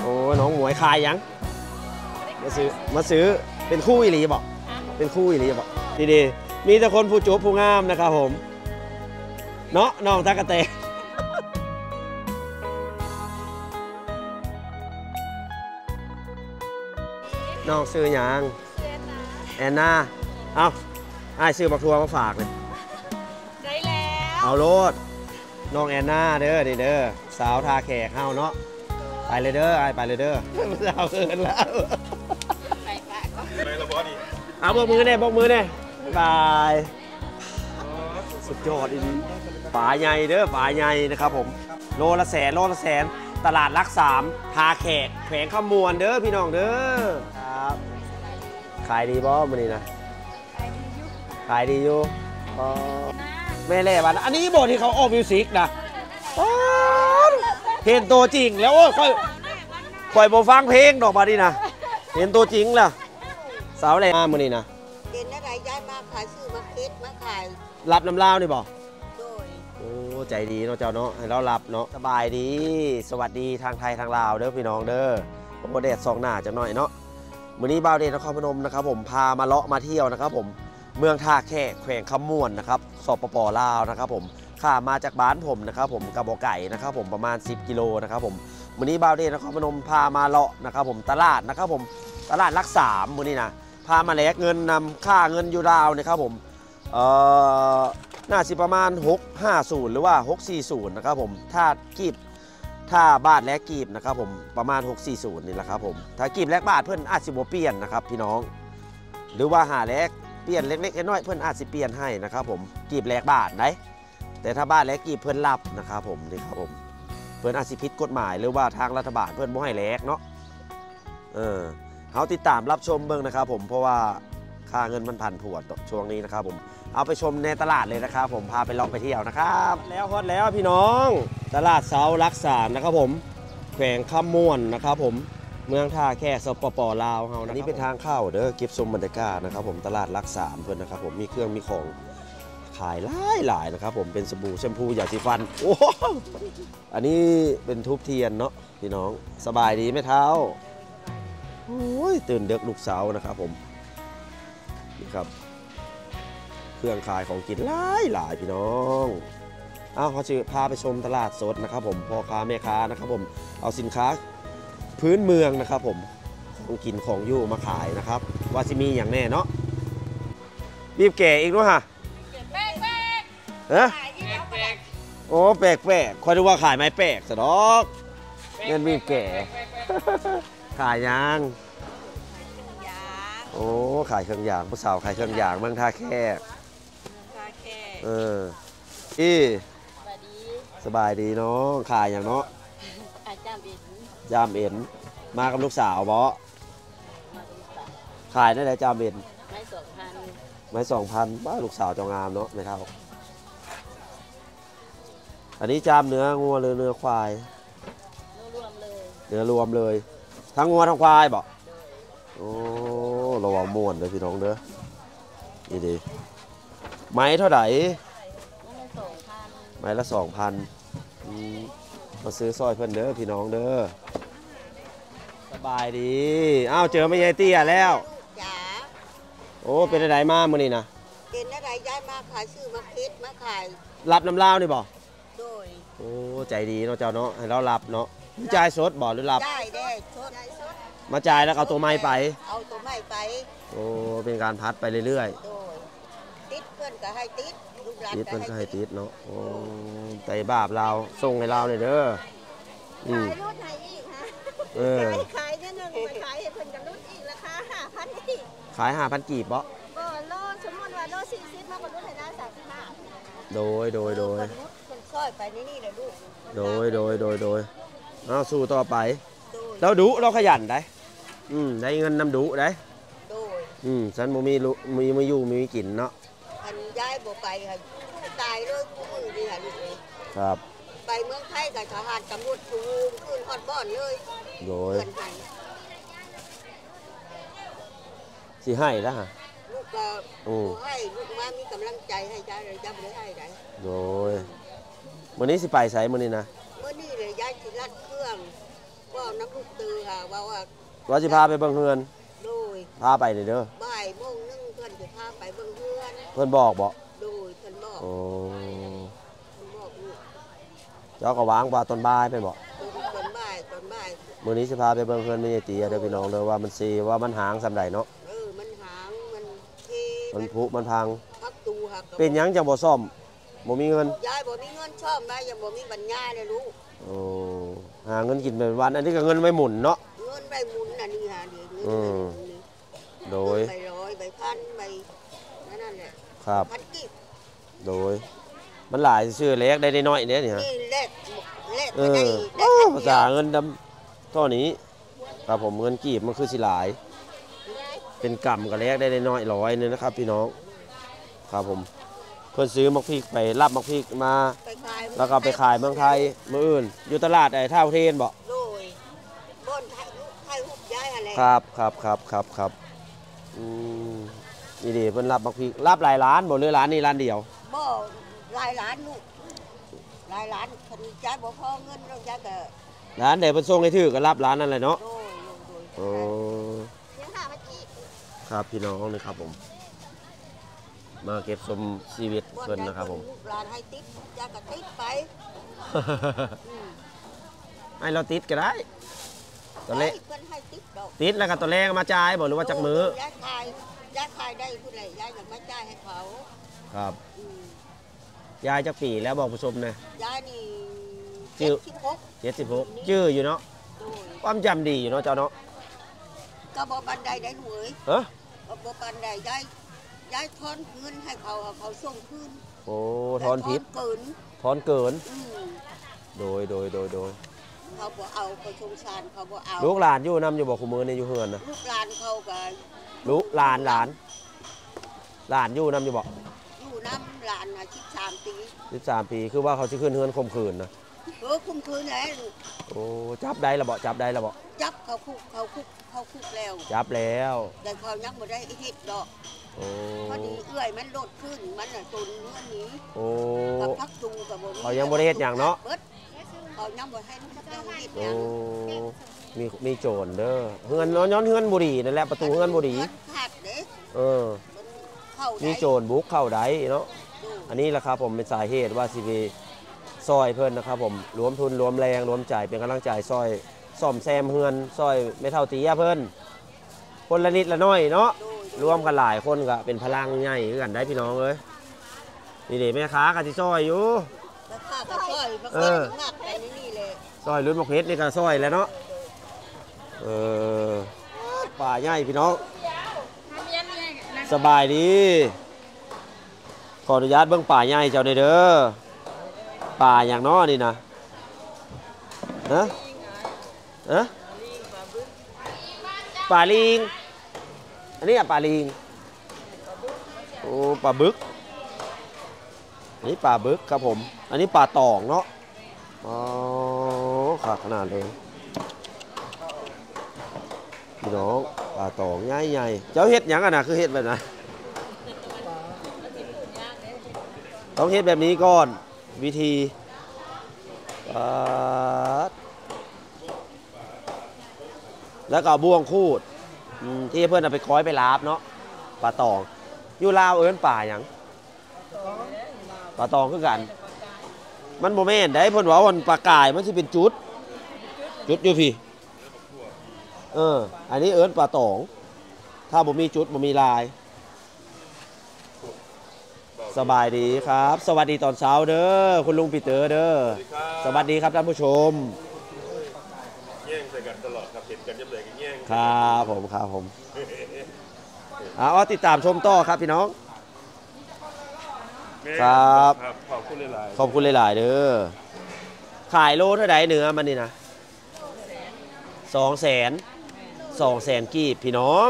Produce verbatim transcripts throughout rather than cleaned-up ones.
โอ้น้องหมวยขายยังมาซื้อมาซื้อเป็นคู่อีหลีบอกเป็นคู่อีหลีบอกดีๆมีแต่คนผู้จูบผู้งามนะครับผมเนาะน้องตะกะเตน้องซื้อยังแอนนาเอาไอ้ซื้อบักทัวมาฝากเลยได้แล้วเอาโลดน้องแอนนาเด้อเด้อสาวทาแขกเฮาเนาะไปเลยเด้อไอ้ไปเลยเด้อสาวเกินแล้วไปปะก็ไปละบอดีเอาบอกมือเนี่ยบอกมือเนี่ยบายสุดยอดอีกป่าใหญ่เด้อป่าใหญ่นะครับผมโลละแสนโลละแสนตลาดรักสามทาแขกแขวงขมวนเด้อพี่น้องเด้อครับขายดีบ่มื้อนี้นะขายดีอยู่แม่เล่บ้านอันนี้บทที่เขาออกมิวสิกนะเห็นตัวจริงแล้วโอ้ยค่อยค่อยโบฟังเพลงดอกบาดีนะเห็นตัวจริงล่ะสาวอะไรมามื้อนี้นะเห็นอะไรย้ายมาขายซื้อมาเก็ตมาขายรับน้ำลาวนี่บ่โดยโอ้ใจดีเนาะเจ้าเนาะให้เรารับเนาะสบายดีสวัสดีทางไทยทางลาวเด้อพี่น้องเด้อโอ้เดชสองหน้าจังหน่อยเนาะมื้อนี้บ่าวเดชนครพนมนะครับผมพามาเลาะมาเที่ยวนะครับผมเมืองท่าแขกแขวงขมวนนะครับสปป.ลาวนะครับผมข้ามาจากบ้านผมนะครับผมกระบอกไก่นะครับผมประมาณสิบกิโลนะครับผมมื้อนี้บ่าวเดชนครพนมพามาเลาะนะครับผมตลาดนะครับผมตลาดรักสามมื้อนี้นะพามาแลกเงินนำค่าเงินยูดาวนะครับผมเอ่อน่าสิประมาณหกห้าศูนย์หรือว่าหกสี่ศูนย์นะครับผมถ้ากีบถ้าบาทแลกกีบนะครับผมประมาณหกสี่ศูนย์นี่แหละครับผมถ้ากีบแลกบาทเพื่อนอาจสิบ่เปลี่ยนนะครับพี่น้องหรือว่าหาแลกเปลี่ยนเล็กๆน้อยๆเพื่อนอาจสิเปลี่ยนให้นะครับผมกีบแลกบาทได้แต่ถ้าบาทแลกกีบเพื่อนรับนะครับผมนี่ครับผมเพื่อนอาจสิผิดกฎหมายหรือว่าทางรัฐบาลเพื่อนบ่ให้แลกเนาะเออเขาติดตามรับชมเบิ่งนะครับผมเพราะว่าค่าเงินมันผันผวนช่วงนี้นะครับผมเอาไปชมในตลาดเลยนะครับผมพาไปลองไปเที่ยวนะครับแล้วฮอตแล้วพี่น้องตลาดเสารักสามนะครับผมแขวงขมวนนะครับผมเมืองท่าแค่สปป.ลาวเฮานะนี่เป็นทางเข้าเด้อเก็บชมบรรยากาศนะครับผมตลาดรักสามเพื่อนนะครับผมมีเครื่องมีของขายหลายหลายนะครับผมเป็นสบู่แชมพูยาสีฟันโอ้อันนี้เป็นทูบเทียนเนาะพี่น้องสบายดีไหมเท้าโอ้ยตื่นเด็กลูกสาวนะครับผมนี่ครับเครื่องขายของกินหลายหลายพี่น้องอ้าวเขาจะพาไปชมตลาดสดนะครับผมพ่อค้าแม่ค้านะครับผมเอาสินค้าพื้นเมืองนะครับผมของกินของยู่มาขายนะครับว่าจะมีอย่างแน่เนาะบีบแก่อีกด้วยฮะแปลกแปลกเออโอ้แปลกแปลกคอยดูว่าขายไม้แปลกสะดอกเงินบีบแก่ขายยังโอ้ขายเครื่องยางผู้สาวขายเครื่องยางเมืองท่าแค่เอออีสบายดีเนาะขายอย่างเนาะจามเอ็นมากับลูกสาวบอขายได้เลยจามเอ็นไม้สองพันไม้สองพันบ้าลูกสาวจองงามเนาะไม่เท่าอันนี้จามเนื้องัวหรือเนื้อควายเนื้อรวมเลยทั้งงัวทั้งควายบอกโอ้ระวังม่วนเลยพี่น้องเด้อนี่ดีไม้เท่าไหร่ไม้ละสองพันมาซื้อซอยเพื่อนเด้อพี่น้องเด้อสบายดีอ้าวเจอไม่ยายเตี้ยแล้วจ๋าโอ้เป็นอะไรมาเมื่อนี้นะเป็นอะไรย้ายมาขายซื้อมาเก็ตมาขายรับน้ำลาวนี่บ่โดยโอ้ใจดีเนาะเจ้าเนาะให้เรารับเนาะจ่ายสดบ่หรือรับได้ได้สดมาจ่ายแล้วเอาตัวไม้ไปเอาตัวไม้ไปโอ้เป็นการพัดไปเรื่อยๆติดเพื่อนก็ให้ติดติดเพื่อนก็ให้ติดเนาะโอ้ใจบาปเราส่งให้เราเลยเด้อขายรุ่นไหนอีกฮะเออขายเนี่ยหนึ่งไปขายให้เพื่อนกับรุ่นอีกราคาห้าพันอีกขายห้าพันกีบบ่เออโลสมมติว่าโลสี่สิบมากกว่ารุ่นไหนนะสามสิบห้าโดยโดยโดยคนซอยไปนี่นี่เลยลูกโดยโดยโดยโดยเอาสู้ต่อไปเราดุเราขยันได้อืมได้เงินนำดุได้อืมฉันมีมีมีอยู่มีกินเนาะอันย้ายบ่ไปค่ะตายเลยมือดีค่ะลูกเลยครับไปเมืองไทยกับทหารตำรวจชูขึ้นฮอดบ้อนเลยโดยสิให้แล้วฮะลูกก็ให้ลูกมามีกำลังใจให้จ้าเลยจ้าไม่ได้ให้ได้โดยวันนี้สิไปใส่มื้อนี้นะมื้อนี้เลยย้ายสิรัดเครื่องก็ว่าน้ำลูกตือค่ะว่าว่าว่าสิพาไปเบิ่งเฮือนโดยพาไปเด้อบ่ายโมงนึงเพื่อนจะพาไปเบิ่งเฮือนเพิ่นบอกบ่โดยเพิ่นบอกโอ้เพิ่นบอกลูกเจ้าก็วางว่าตอนบ่ายไปบ่ตอนบ่ายตอนบ่ายมื้อนี้สิพาไปเบิ่งเฮือนแม่ยายตีเด้อพี่น้องเด้อว่ามันสิว่ามันหางซำใดเนาะเออมันหางมันเทมันผุมันพังพักตูหักเป็นหยังจังบ่ซ่อมบ่มีเงินยายบ่มีเงินชอบได้ยังบ่มีปัญญาเลยลูกโอ้หาเงินกินเป็นวันอันนี้ก็เงินไม่หมุนเนาะเงินใบหมุนน่ะนี่ฮะเดี๋ยวเงินอืมใบหมุนนี่โดยใบร้อยใบพันใบนั่นแหละครับพันกิบโดย มันหลายชื่อเล็กได้น้อยๆเนี่ยนี่ฮะนี่แลกแลกเอมาได้อได้โอ้พันภาเดีษายวเงินดำเท่านี้ครับผมเงินกีบมันคือสิหลาย เป็นกำกับเล็กได้น้อยๆร้อยนึงนะครับ พี่น้องครับผมเพื่อนซื้อมักพริกไปรับมักพริกมาไปขายแล้วก็ไปขายเมืองไทยเมื่ออื่น อยู่ตลาดไอ้ท่าอุเทนบ่โดยบนไทยลูกไทยหุบย้ายอะไรครับครับครับครับครับอืมนี่ดีเพิ่นรับมักพริกรับหลายร้านบ่หรือร้านนี้ร้านเดียวบ่หลายล้านลูกหลายล้านคนย้ายบ่พอเงินเราย้ายก็ร้านไหนเพิ่นส่งให้ถือก็รับร้านนั้นเลยเนาะโดยโดยโอ้เดี๋ยวหามาจีบครับพี่น้องนี่ครับผม มาเก็บชมชีวิตเพิ่นนะครับผมลูกหลานให้ติ๊บย้ายก็ติ๊บไปอืมให้เราติดก็ได้ตัวเล็กให้เพิ่นให้ติ๊บดอกติดแล้วก็ตัวแรกมาจ่ายบ่หรือว่าจักมือย้ายขายย้ายขายได้ผู้ใดย้ายอยากมาจ่ายให้เขาครับอืมยายจักปีแล้วบอกผู้ชมหนะย้ายนี่ชื่เจ็อดสิบหกเจ็ดสิบหกชื่ออยู่เนาะโดยความจำดีอยู่เนาะเจ้าเนาะก็บ่ปันใดได้หน่วยฮะก็บ่ปันใดย้ายย้ายทอนเงินให้เขาเอาเขาส่งคืนโอ้ทอนพิษแต่เกินทอนเกินอืมโดยโดยโดยโดยเขาบ่เอาเขาสงสารเขาบ่เอาลูกหลานอยู่นำอยู่บอกคู่มือในอยู่เฮือนนะลูกหลานเขาก็ลูกหลานหลานหลานอยู่นำอยู่บอกอยู่น้ำหลานมาสิบสามปีสิบสามปีคือว่าเขาจะขึ้นเฮือนข่มขืนนะเออคุ้มคืนแล้วลูกโอ้จับได้ละบ่จับได้ละบ่จับเขาคุกเขาคุกเขาคุกแล้วจับแล้วแต่เขายังบ่ได้เฮ็ดดอกโอ้พอดีเอื้อยมันโลดขึ้นมันน่ะตุนเงื่อนนี้โอ้กับพักตูกับบ่มีเขายังบ่ได้เฮ็ดหยังเนาะบิดเขายังบ่ให้มันได้เฮ็ดหโอ้ยังมีมีโจรเด้อเฮือนย้อนย้อนเฮือนบุรีนั่นแหละประตูเฮือนบุรีขาดเด้เออมันเข้าได้มีโจรบุกเข้าได้เนาะดูอันนี้แหละครับผมเป็นสาเหตุว่าสิไปซอยเพิ่นนะครับผมรวมทุนรวมแรงรวมใจเป็นกำลังใจซอยซ่อมแซมเฮือนซอยไม่เท่าตียเพิ่นคนละนิดละน้อยเนาะดูรวมกันหลายคนก็เป็นพลังใหญ่คือกันได้พี่น้องเอ้ยนี่เด็แม่ค้าก็สิซอยอยู่แล้วข้าก็ช่วยประเอกันอมากไปนี่นี่เลยซอยรุ่นมะเขือนี่ก็ซอยแล้วเนาะเออป่าใหญ่พี่น้องสบายดีขออนุญาตเบิ่งป่าใหญ่เจ้าหน่อยเด้อป่าอย่างน้อนี่นะฮะฮะป่าลิงอันนี้อะป่าลิงโอ้ป่าบึกอันนี้ป่าบึกครับผมอันนี้ป่าตองเนาะอ๋อขาดขนาดเลยพี่น้องป่าตองใหญ่ใหญ่เจ้าเฮ็ดหยังอ่ะนะคือเฮ็ดแบบนั้นต้องเฮ็ดแบบนี้ก่อนวิธีปาดแล้วก็เอาบ่วงคูดอืมที่เพื่อนเอาไปคอยไปลาบเนาะป่าตองอยู่ลาวเอิ้นป่าหยังป่าตองคือกัน มันโมเมนได้เพิ่นว่าวันปลากายมันสิเป็นจุด จุดอยู่พี่เอออันนี้เอิ้นปลาตอง ถ้าบ่มีจุดบ่มีลาย สบายดีครับ สวัสดีตอนเช้าเด้อคุณลุงปีเตอร์เด้อสวัสดีครับท่านผู้ชมแย่งใส่กันตลอดครับเห็นกันยับเลยกันแย่งครับผมครับผมเอาเอาติดตามชมต่อครับพี่น้อง ครับครับขอบคุณหลายๆขอบคุณหลาย ๆ เด้อขายโลเท่าไหร่เนื้อมันนี่นะสองแสนสองแสนกีบพี่น้อง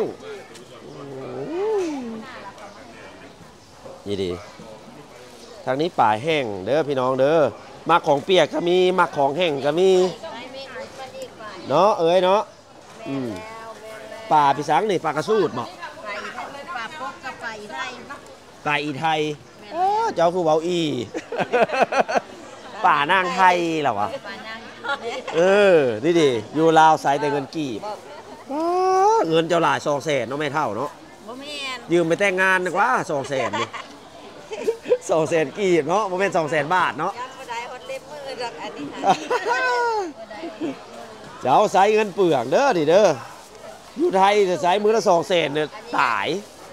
นี่ดีทางนี้ป่าแห้งเด้อพี่น้องเด้อมักของเปียกก็มีมักของแห้งก็มีเนาะเอ้ยเนาะอืมป่าพี่สังนี่ป่ากระสูดบอกไปปลาปกกับไปไทยป่าอีไทยเอ้อเจ้าคือเว้าอี ป่านางไทยเหรอวะปลานางเออนี่ดิอยู่ลาวใส่แต่เงินกีบเงินเจ้าหลายสองแสนเนาะไม่เท่าเนาะยืมไปแต่งงานดีกว่าสองแสนนี่สองแสนกีบเนาะโมเมนต์สองแสนบาทเนาะเจ้าใส่เงินเปลือกเด้อดิเด้ออยู่ไทยจะใช้มือละสองแสนเนี่ยตาย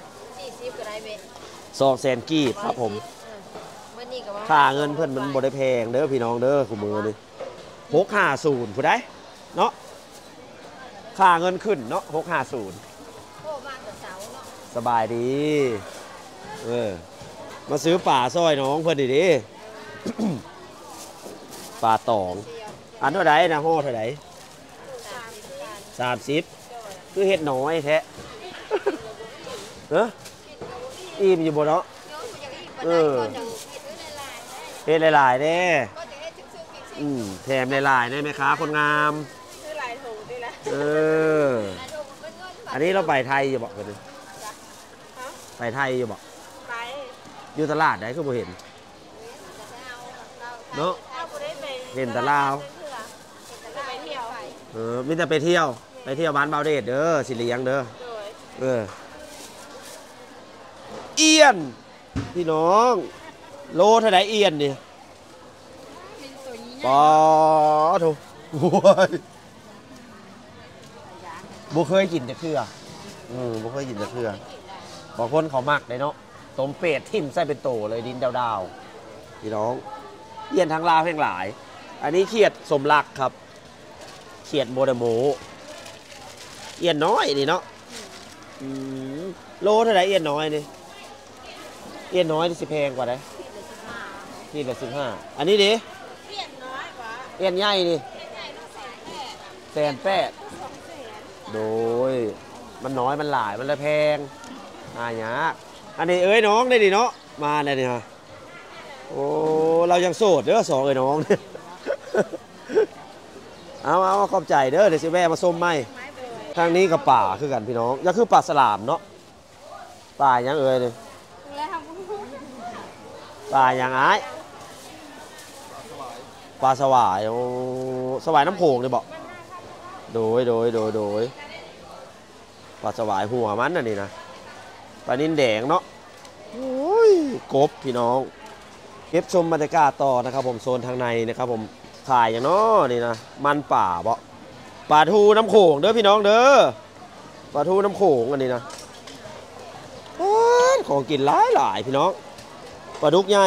สองแสนกีบครับผมค่าเงินเพื่อนมันบ่ได้แพงเด้อพี่น้องเด้อคู่มือนี่หกห้าศูนย์ผู้ใดเนาะค่าเงินขึ้นเนาะหกห้าศูนย์สบายดีเออมาซื้อป่าซอยน้องเพื่อนดิดิป่าตองอันเท่าไหร่นะห่อเท่าไหร่สามสิบคือเห็ดน้อยแท้เนอะอิ่มอยู่บนเนาะเออเห็ดหลายๆเด้อืมแถมหลายๆได้ไหมคะคนงามเอออันนี้เราไปไทยอยู่บอกกันไปไทยอยู่บอกอยู่ตลาดได้ก็บ่เห็นเนาะเห็นแต่ลาวเออมิแต่ไปเที่ยวไปเที่ยวบ้านเบาเดชเด้อสิเลี้ยงเด้อเออเอียนพี่น้องโลเท่าไหร่เอียนนี่ปอถูกบุเคยกินจะเครืออืมบุเคยกินจะเครือบางคนเขามักเลยเนาะต้มเป็ดทิ่มใส่เป็นโตเลยดินดาวๆพี่น้องเอียนทางลาวแห่งหลายอันนี้เขียดสมรักครับเขียดโมเดโมเอียนน้อยนี่เนาะโลเท่าไหร่เอียนน้อยนี่เอียนน้อยที่สิแพงกว่าได้ที่ละสิบห้าอันนี้ดิเอียนน้อยกว่าเอียนใหญ่นี่แสนแปดโดยมันน้อยมันหลายมันเลยแพงอ่าเนี้ยอันนี้เอ้ยน้องได้ดิเนาะมาเลยนี่ฮะโอ้เรายังโสดเด้อสองเอ้ยน้องเอาเอาขอบใจเด้อเดี๋ยวสิแม่มาส้มไหมทางนี้กับป่าคือกันพี่น้องยังคือป่าสลามเนาะป่ายังเอ้ยเลยป่ายังไอ้ปลาสวายโอ้สวายน้ำโขงเลยบอกโดยโดยโดยโดยปลาสวายหัวมันน่ะนี่นะปลานิ่นแดงเนาะโอ้ยกบพี่น้องเก็บชมบรรยากาศต่อนะครับผมโซนทางในนะครับผมถ่ายอย่างเนาะนี่นะมันป่าเบาปลาทูน้ำโขงเด้อพี่น้องเด้อปลาทูน้ำโขงอันนี้นะของกินหลายหลายพี่น้องปลาดุกใหญ่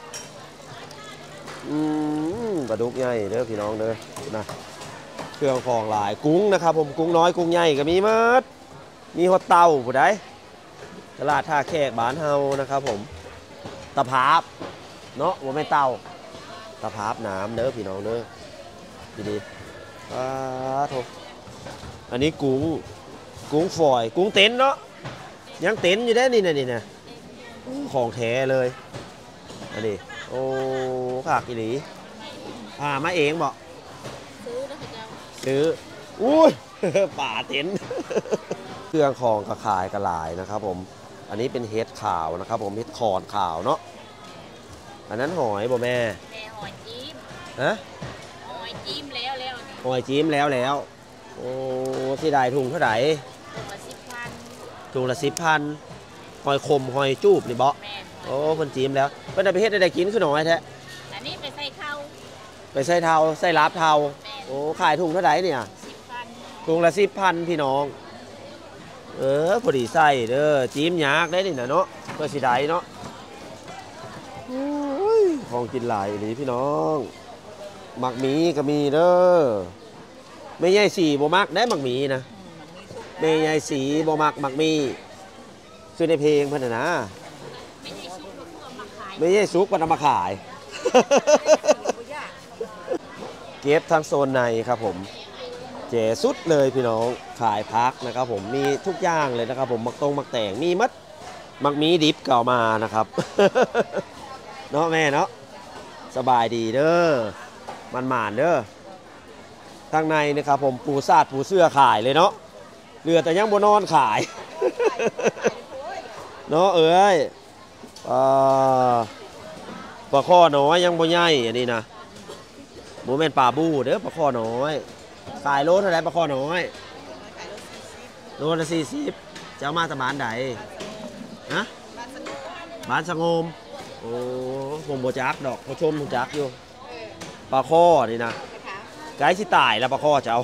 อืมปลาดุกใหญ่เด้อพี่น้องเด้อนะเครื่องของหลายกุ้งนะครับผมกุ้งน้อยกุ้งใหญ่ก็มีมัดมีหัวเต่าผู้ใดตลาดท่าแขกบ้านเฮานะครับผมตะภาพเนาะว่าไม่เต่าตะภาพน้ำเด้อพี่น้องเด้อดีดีอ่าโถอันนี้กุ้งกุ้งฝอยกุ้งเต็นเนาะยังเต็นอยู่ได้นี่นะนี่นะของแท้เลยอันนี้โอ้ขากอีหลีอ่ามาเองบอกซื้อนะเจ้าซื้ออุ้ยป่าเต็นเครื่องของกระขายกระหลายนะครับผมอันนี้เป็นเห็ดขาวนะครับผมเห็ดขอนขาวเนาะอันนั้นหอยบ่แม่แม่หอยจิ้มฮะหอยจิ้มแล้วแล้วหอยจิ้มแล้วแล้วโอ้ที่ได้ถุงเท่าไหร่ถุงละสิบพันถุงละสิบพันหอยคมหอยจูบนี่บ่โอ้คนจิ้มแล้วเพิ่นได้ไปเฮ็ดได้กินคือหน่อยแท้อันนี้ไปใส่เท้าไปใส่เท้าใส่ลาบเท้าโอ้ขายถุงเท่าไหร่เนี่ยสิบพันถุงละสิบพันพี่น้องเออพอดีใส่เด้อจิ้มยากได้นี่นะเนาะเพื่อสิได้เนาะของกินหลายหรือพี่น้องหมักหมีก็มีเด้อไม่ใหญ่สีบ่มักได้หมักหมีนะไม่ใหญ่สีบ่มักหมักมีคือในเพลงพันนะไม่ใช่ซุกมันเอามาขายเก็บทั้งโซนในครับผมเจ๋สุดเลยพี่น้องขายพักนะครับผมมีทุกอย่างเลยนะครับผมมักตรงมักแต่งมีมัดมักมีดิบเก่ามานะครับเนาะแม่เนาะสบายดีเด้อมันหมานเด้อทางในนะครับผมปูซาดปูเสื้อขายเลยเนาะเรือแต่ยังบนนอนขายเนาะเอ้ยปลาข้อน้อยยังบ่ใหญ่อันนี้นะโมเมนปลาบูเด้อปลาคอน้อยขายโลเท่าไหร่ปลาคอน้อยโลละสี่สิบเจ้ามาตะบานใดฮะบ้านสงมโอ้ผมโบจักดอกเขาชมผมจักอยู่ปลาคอนี่นะไก่ที่ตายแล้วปลาคอเจ้า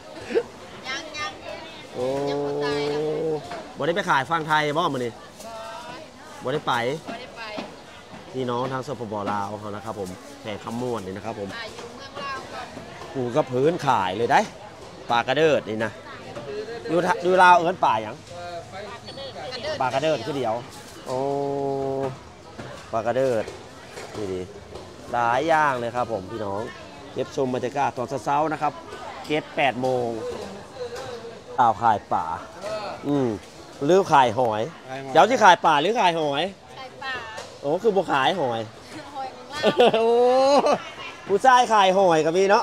โอ้บ่ได้ไปขายฟังไทยบ่มื้อนี้บ่ได้ไปนี่น้องทางสปปลาวเขานะครับผมแข่งคำม่วนนี่นะครับผมกูก็พื้นขายเลยได้ปลากระเดิดนี่นะอยู่อยู่ลาวเอิ้นป่าหยังปลากระเดิดคือเดียวโอ้ปลากระเดิดนี่ดีหลายอย่างเลยครับผมพี่น้องเก็บชมบรรยากาศตอนเช้าๆนะครับเก็บแปดโมงอ้าวขายป่าอืมหรือขายหอยเจ้าที่ขายป่าหรือขายหอยขายป่าโอ้คือบุขายหอยหอยโอ้ผู้ชายขายหอยกับมีเนาะ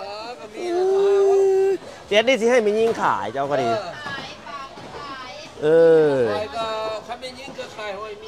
เจ๊นี่สิให้มันยิงขายเจ้าก็ดีเออขายก็ขับยิงก็ขายหอยมี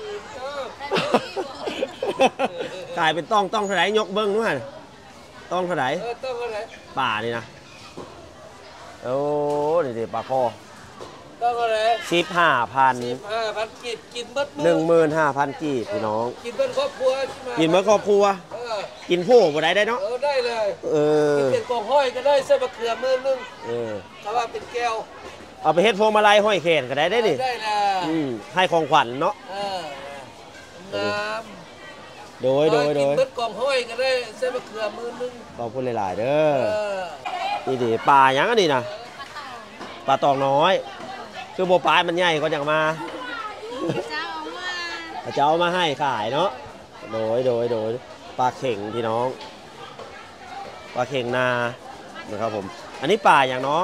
ขายเป็นต้องต้องเท่าไหร่ยกเบิ้งนู้นต้องเท่าไหร่ต้องเท่าไหร่ป่านี่นะโอ้นี่ดิปลาคอต้องอะไรสิบห้าพันสิบห้าพันกีบกินเบิดหนึ่งหมื่นห้าพันกีบพี่น้องกินเบิดครอบครัวกินเบิดครอบครัวกินผู้บ่ได้ได้เนาะเออได้เลยเออกินเป็นกองห้อยก็ได้เส้นมะเขือมือนึงเออถ้าว่าเป็นแก้วเอาไปเฮ็ดพวงมาลัยห้อยแขนก็ได้ได้ดิได้เลยอืมให้ของขวัญเนาะเอองามโดยโดยโดยกินเบิดกองห้อยก็ได้เส้นมะเขือมือนึงขอบคุณหลายๆเด้อนี่ดิปลาหยังอันนี้นะปลาตองน้อยคือโบปลายมันใหญ่ก็อย่างมาเจ้าเอามาเจ้ามาให้ขายเนาะโดยโดยโดยปลาเข่งพี่น้องปลาเข่งนานะครับผมอันนี้ปลาอย่างน้อง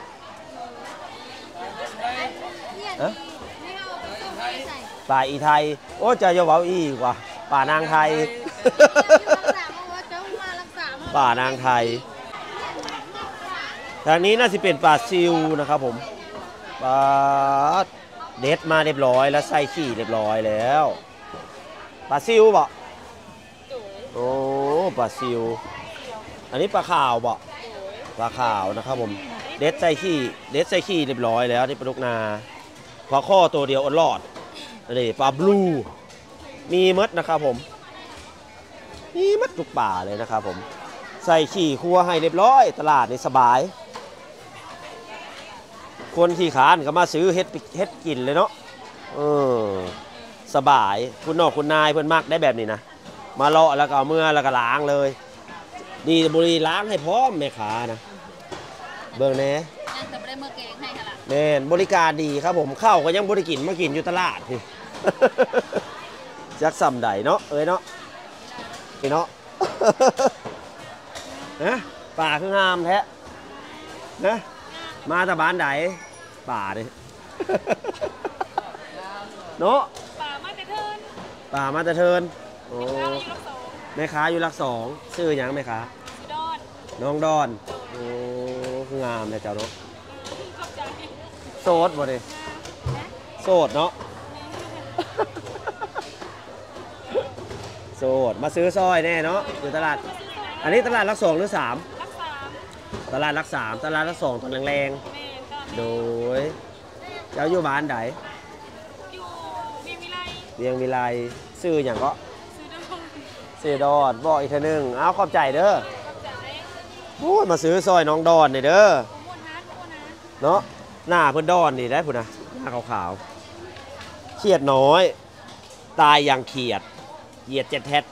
อะปลาอีไทยโอ้จะจะเว้าอีกว่าปลานางไทยปลานางไทยทางนี้น่าจะเป็นปลาซิวนะครับผมปลาเด็ดมาเรียบร้อยแล้วใส่ขี้เรียบร้อยแล้วปลาซิวบ่โอ้ปลาซิวอันนี้ปลาขาวบ่ปลาขาวนะครับผมเด็ดใส่ขี้เด็ดใส่ขี้เรียบร้อยแล้วนี่ปลาลูกนาปลาข้อตัวเดียวอดรอดนี่ปลาบลูมีมดนะครับผมมีมดทุกป่าเลยนะครับผมใส่ขี้ครัวให้เรียบร้อยตลาดนี่สบายคนที่ขานก็มาซื้อเฮ็ดเฮ็ดกินเลยเนาะเออสบายคุณนอกคุณนายเพื่อนมากได้แบบนี้นะมาเลาะแล้วก็เอาเมื่อแล้วก็ล้างเลยดีบุรีล้างให้พร้อมแม่ค้านะเบิ่งแน่ยังจะไม่ได้เมื่อเก่งให้ค่ะล่ะแน่นบริการดีครับผมเข้าก็ยังบริกินมากินอยู่ตลาดพี่จักซ้ำใดเนาะเอ้ยเนาะพี่เนาะนะป่าคืองามแท้นะมาตะบานใดป่าดิเนาะป่ามาแต่เทินป่ามาแต่เทินโอ้แม่ค้าอยู่รักสองชื่อหยังแม่ค้าดอนน้องดอนโอ้คืองามเลยเจ้าเนาะโสดบ่ดิโสดเนาะโสดมาซื้อซอยแน่เนาะอยู่ตลาดอันนี้ตลาดรักสองหรือสามตลาดรักสามตลาดรักสองตอนแรงๆโดยเจ้าอยู่บ้านไหนอยู่เวียงวิไลเวียงวิไลซื้ออย่างก็ซื้อดอนบอกอีกทีนึงเอาขอบใจเด้อโอ้ยมาซื้อซอยน้องดอนนี่เด้อเนาะหน้าเพื่อนดอนนี่ได้พุ่นนะหน้าขาวๆเขียดน้อยตายอย่างเขียดเหยียดเจ็ดแท็ด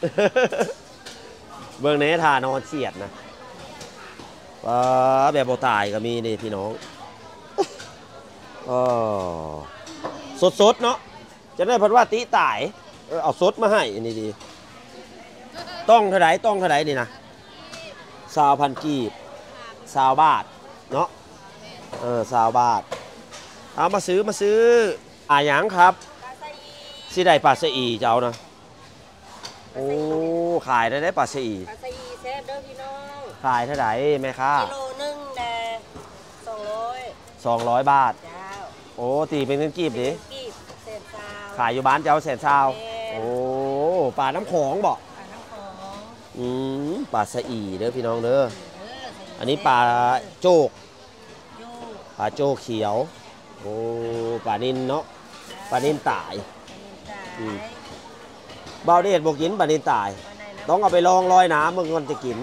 เบื้องในทานอนเขียดนะว่าแบบโบตายก็มีนี่พี่น้องอ๋อสดๆเนาะจะได้พัดว่าตีตายเอาสดมาให้นี่ดีต้องเท่าไหร่ต้องเท่าไหร่นี่นะสาวพันกีบสาวบาทเนาะเออสาวบาทเอามาซื้อมาซื้ออ่าหยังครับสิได้ปลาสะอีเจ้านะโอ้ขายได้ได้ปลาสะอีปลาสะอีแซ่บเด้อพี่น้องขายเท่าไหร่แม่ค้ากิโลนึงแดงสองร้อยสองร้อยบาทโอ้ตีเป็นเงินกีบดิขายอยู่บ้านเจ้าแสนซาวโอ้ปลาน้ำของบอกปลาน้ำของอืมปลาสะอีเด้อพี่น้องเด้ออันนี้ปลาโจกปลาโจกเขียวโอ้ปลานินเนาะปลานินตายอืมเบาเดชบอกกินปลานินตายต้องเอาไปลองลอยน้ำมึงมันจะกิน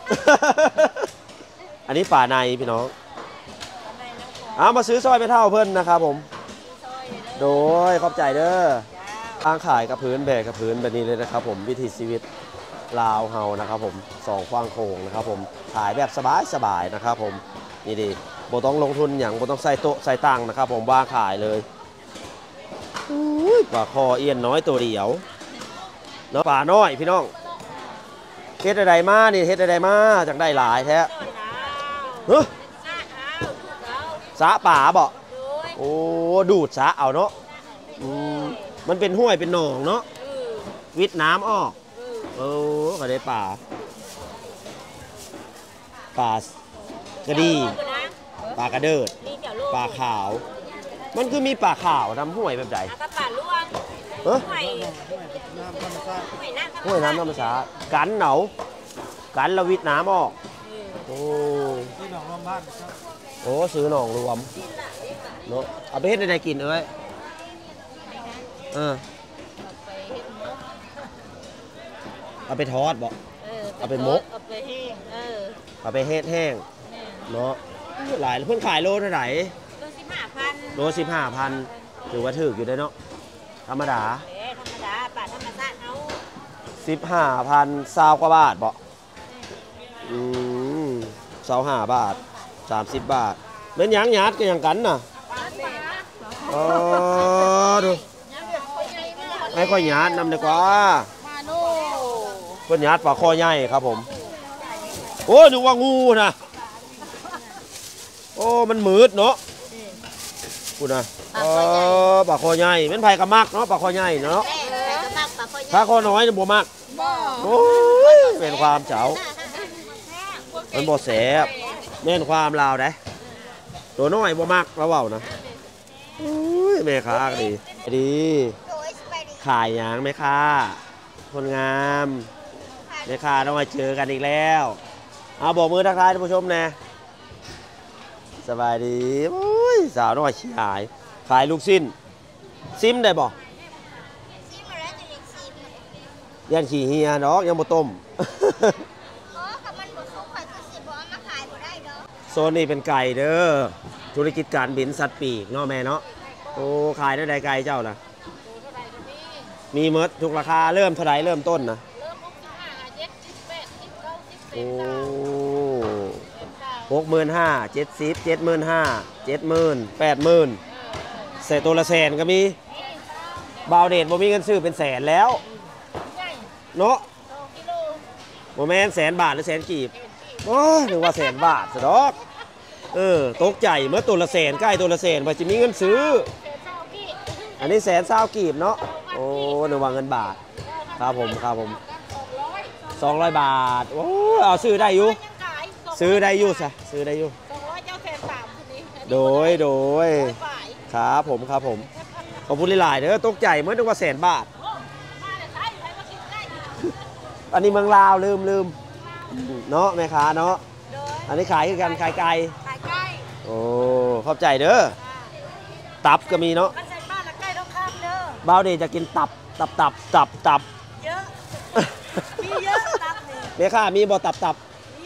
อันนี้ปลาในพี่น้องเอามาซื้อซอยไปเท่าเพิ่นนะครับผมโดยขอบใจเด้อทางขายกับพื้นแบกกับพื้นแบบนี้เลยนะครับผมวิถีชีวิตลาวเฮานะครับผมสองขว้างโค้งนะครับผมขายแบบสบายสบายนะครับผมนี่ดีโบต้องลงทุนอย่างโบต้องใส่โต๊ะใส่ตังนะครับผมวางขายเลยปลาคอเอียนน้อยตัวเดียวเนาะปลาน้อยพี่น้องเฮ็ดอะไรมานี่เฮ็ดอะไรมาจังได้หลายแท้เฮ้ยสะป่าบ่โอ้ดูดสะเอาเนาะมันเป็นห้วยเป็นหนองเนาะวิดน้ำออกโอ้ก็ได้ป่าป่ากระดีป่ากระเดิดป่าขาวมันคือมีป่าขาวทำห้วยแบบใดป่าล่วงเฮ้ยห้วยน้ำธรรมชาติกันเหนากันละวิดน้ำออกโอ้โอ้ซื้อหนองรวมเนาะเอาไปเฮ็ดอะไรกินเอ้ยเออเอาไปทอดบ่เอาไปมกเอาไปแห้งเออเอาไปเฮ็ดแห้งเนาะหลายเพิ่งขายโลเท่าไหร่โลสิบห้าพันโลสิบห้าพันถือว่าถูกอยู่ได้เนาะธรรมดาธรรมดาบาทธรรมชาติเอาสิบห้าพันซาวกว่าบาทบ่อืมซาวห้าบาทสามสิบบาทเป็นยังหยาดก็ยังกันน่ะอ๋อดูให้ค่อยหยาดนำดีกว่าเพื่อนหยาดปลาคอใหญ่ครับผมโอ้นึกว่างูนะโอ้มันมืดเนาะพูดนะเออปลาคอใหญ่เป็นไผ่กระมักเนาะปลาคอใหญ่เนาะถ้าคอน้อยจะบัวมักโอ้ยเป็นความเจ๋ามันบ่แสบแม่นความลาวได้ตัวน้อยบ่มักเราเบานะแม่ค้าก็ดีดีขายอย่างแม่ค้าคนงามแม่ค้าต้องมาเจอกันอีกแล้วเอาบอกมือทักทายท่านผู้ชมนะสบายดีโอ้ยสาวน้อยขี้หายขายลูกสิ้นซิมได้บ่ยันขี่เฮียดอกยังบ่ต้มโซนนี้เป็นไก่เด้อธุรกิจการบินสัตว์ปีกเนาะแม่เนาะโอ้ขายได้ไดไก่เจ้านะมีเมดทุกราคาเริ่มเท่าไรเริ่มต้นนะโอ้หกหมื่นห้าเจ็ดสิบเจ็ดหมื่นห้าเจ็ดหมื่นแปดหมื่นเศษตัวละแสนก็มีบาวเดชบ่มีเงินซื้อเป็นแสนแล้วเนาะโมแมนแสนบาทหรือแสนกีบโอ้นึกว่าแสนบาทสะดอกเออตกใจเมื่อตัวละแสนใกล้ตัวละแสนพอจะมีเงินซื้ออันนี้แสนเศร้ากีบเนาะโอ้นึกว่าเงินบาทครับผมครับผมสองร้อยบาทโอ้เอาซื้อได้อยู่ซื้อได้อยู่ซะซื้อได้อยู่โดยโดยครับผมครับผมขอบคุณหลายๆเด้อตกใจเมื่อนึกว่าแสนบาทอันนี้เมืองลาวลืมลืมเนาะแม่ค้าเนาะอันนี้ขายคือกันขายไก่ขายไก่โอ้ขอบใจเด้อตับก็มีเนาะบ้าวเดชจะกินตับตับตับตับตับเยอะมีเยอะตับนี่แม่ค้ามีบ่ตับตับ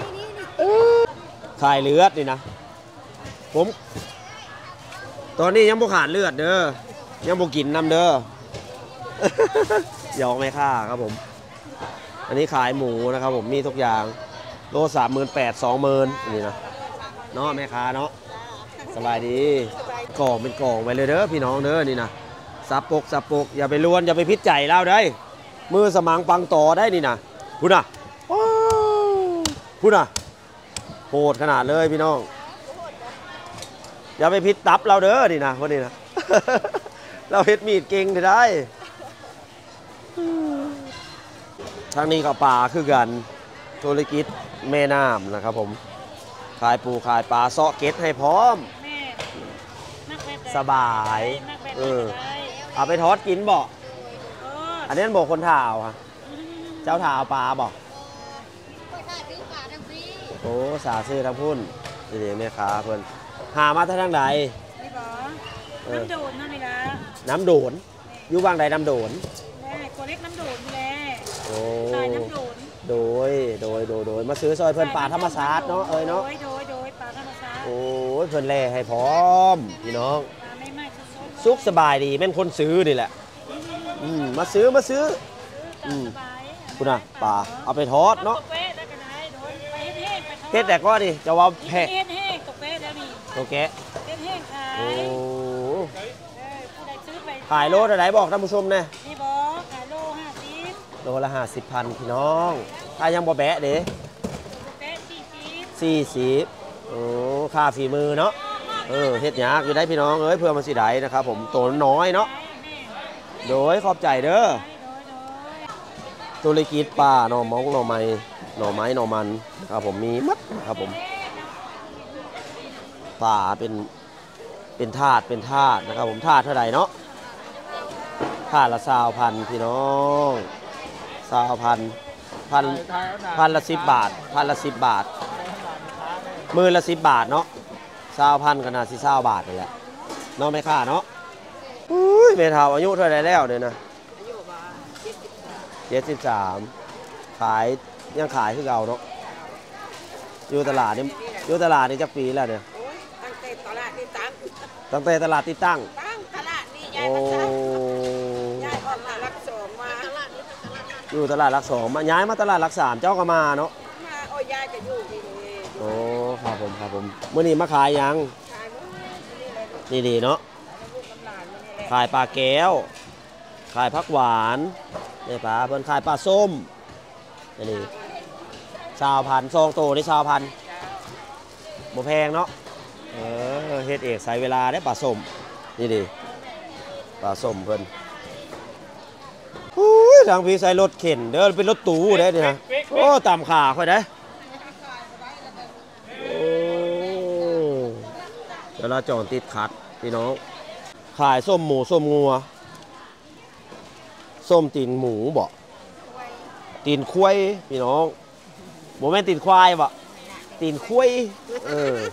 ขายเลือดนี่นะผมตอนนี้ยังบ่ขาดเลือดเด้อยังบ่กินน้ำเด้อหยอกแม่ค้าครับผมอันนี้ขายหมูนะครับผมมีทุกอย่างโลสามหมื่นแปดสองหมื่นนี่นะเนาะแม่ค้าเนาะสบายดีกล่องเป็นกล่องไปเลยเด้อพี่น้องเด้อนี่นะสับปกสับปกอย่าไปล้วนอย่าไปพิษใจเล่าได้มือสมังปังต่อได้นี่นะพูดนะพูดนะโหดขนาดเลยพี่น้องอย่าไปพิษตับเราเด้อนี่นะวันนี้นะเราเฮ็ดมีดเก่งได้ทางนี้ก็ปลาคือกันธุรกิจแม่น้ำนะครับผมขายปูขายปลาเซาะเก็ตให้พร้อมสบายเออเอาไปทอดกินบอกอันนี้บอกคนถ่าวค่ะเจ้าถ่าวปลาบอกโอ้สาซื้อทั้งพุ่นนี่เดี๋ยวแม่ค้าเพิ่นหามาทางใดนี่บอน้ำโดดนั่นนี่ละน้ำโดนอยู่บางใดน้ำโดนแม่ตัวเล็กน้ำโดดนี่แหละโอ้ชายน้ำโดดโดยโดยโดยโดยมาซื้อซอยเพิ่นป่าธรรมศาสตร์เนาะเอ้ยเนาะโดยโดยโดยปลาธรรมศาสตร์โอ้ยเพิ่นแลให้พร้อมพี่น้องปลาไม่ไหม้สดๆสุขสบายดีแม่นคนซื้อนี่แหละอืมมาซื้อมาซื้ออืมสบายคุณน่ะป่าเอาไปทอดเนาะตกเป๊ะได้กันได้โดนไปเฮ็ดแห้งไปทอดเฮ็ดแต่ก็ดิจะว่าแพะเฮ็ดแห้งตกเป๊ะแล้วนี่โอเคเฮ็ดแห้งขายโอ้เออผู้ใดซื้อไปขายโลเท่าไหร่บอกท่านผู้ชมแน่นี่บอขายโลห้าสิบโลละห้าสิบพันพี่น้องถ้ายังบ่แบะเด้ตกเป๊ะสี่สิบสี่สิบโอ้ค่าฝีมือเนาะเออเฮ็ดยากอยู่ได้พี่น้องเอ้ยเพื่อมันสิได้นะครับผมตัวน้อยเนาะขายแห้งโดยขอบใจเด้อโดยโดยธุรกิจป่าหน่อมงหน่อไม้หน่อไม้หน่อมันนะครับผมมีมัดนะครับผมป่าเป็นเป็นธาตุเป็นธาตุนะครับผมธาตุเท่าไหร่เนาะธาตุละสาวพันพี่น้องสาวพันพันพันละสิบบาทพันละสิบบาทมือละสิบบาทเนาะสาวพันขนาดสิสาวบาทนี่แหละเนาะไม่ค่าเนาะอุ้ยเมทาวอายุเท่าไหร่แล้วเนี่ยนะอายุมาเจ็ดสิบสามเจ็ดสิบสามขายยังขายคือเก่าเนาะอยู่ตลาดนี่อยู่ตลาดนี่จักปีแล้วเนี่ยโอ้ยตั้งแต่ตลาดนี่ตั้งตั้งแต่ตลาดติดตั้งตั้งตลาดนี่ยายโอ้มาตั้งยายออกมารับส่งมาตลาดนี่ตลาดนัดอยู่ตลาดหลักสองมาย้ายมาตลาดหลักสามเจ้าก็มาเนาะมาโอ้ยยายจะอยู่ที่นี่โอ้ครับผมครับผมเมื่อนี้มาขายยังขายมื้อนี่เลยลูกนี่ดีเนาะลูกกำลานมื้อนี่แหละขายปลาแก้ว ขายผักหวานนี่ปลาเพิ่นขายปลาส้มนี่นี่ชาวพันธุ์ซองโตนี่ชาวพันธุ์บ่แพงเนาะเออเฮ็ดเอกใส่เวลาได้ปลาส้มนี่ดีปลาส้มเพิ่นอุ้ยทางพี่ใส่รถเข็นเด้อเป็นรถตู้ได้นี่นะโอ้ต่ำขาค่อยได้โอ้เดี๋ยวเราจอดติดขัดพี่น้องขายส้มหมูส้มงัวส้มตีนหมูบ่ตีนควายพี่น้องบ่แม่นตีนควายบ่ตีนควายเออ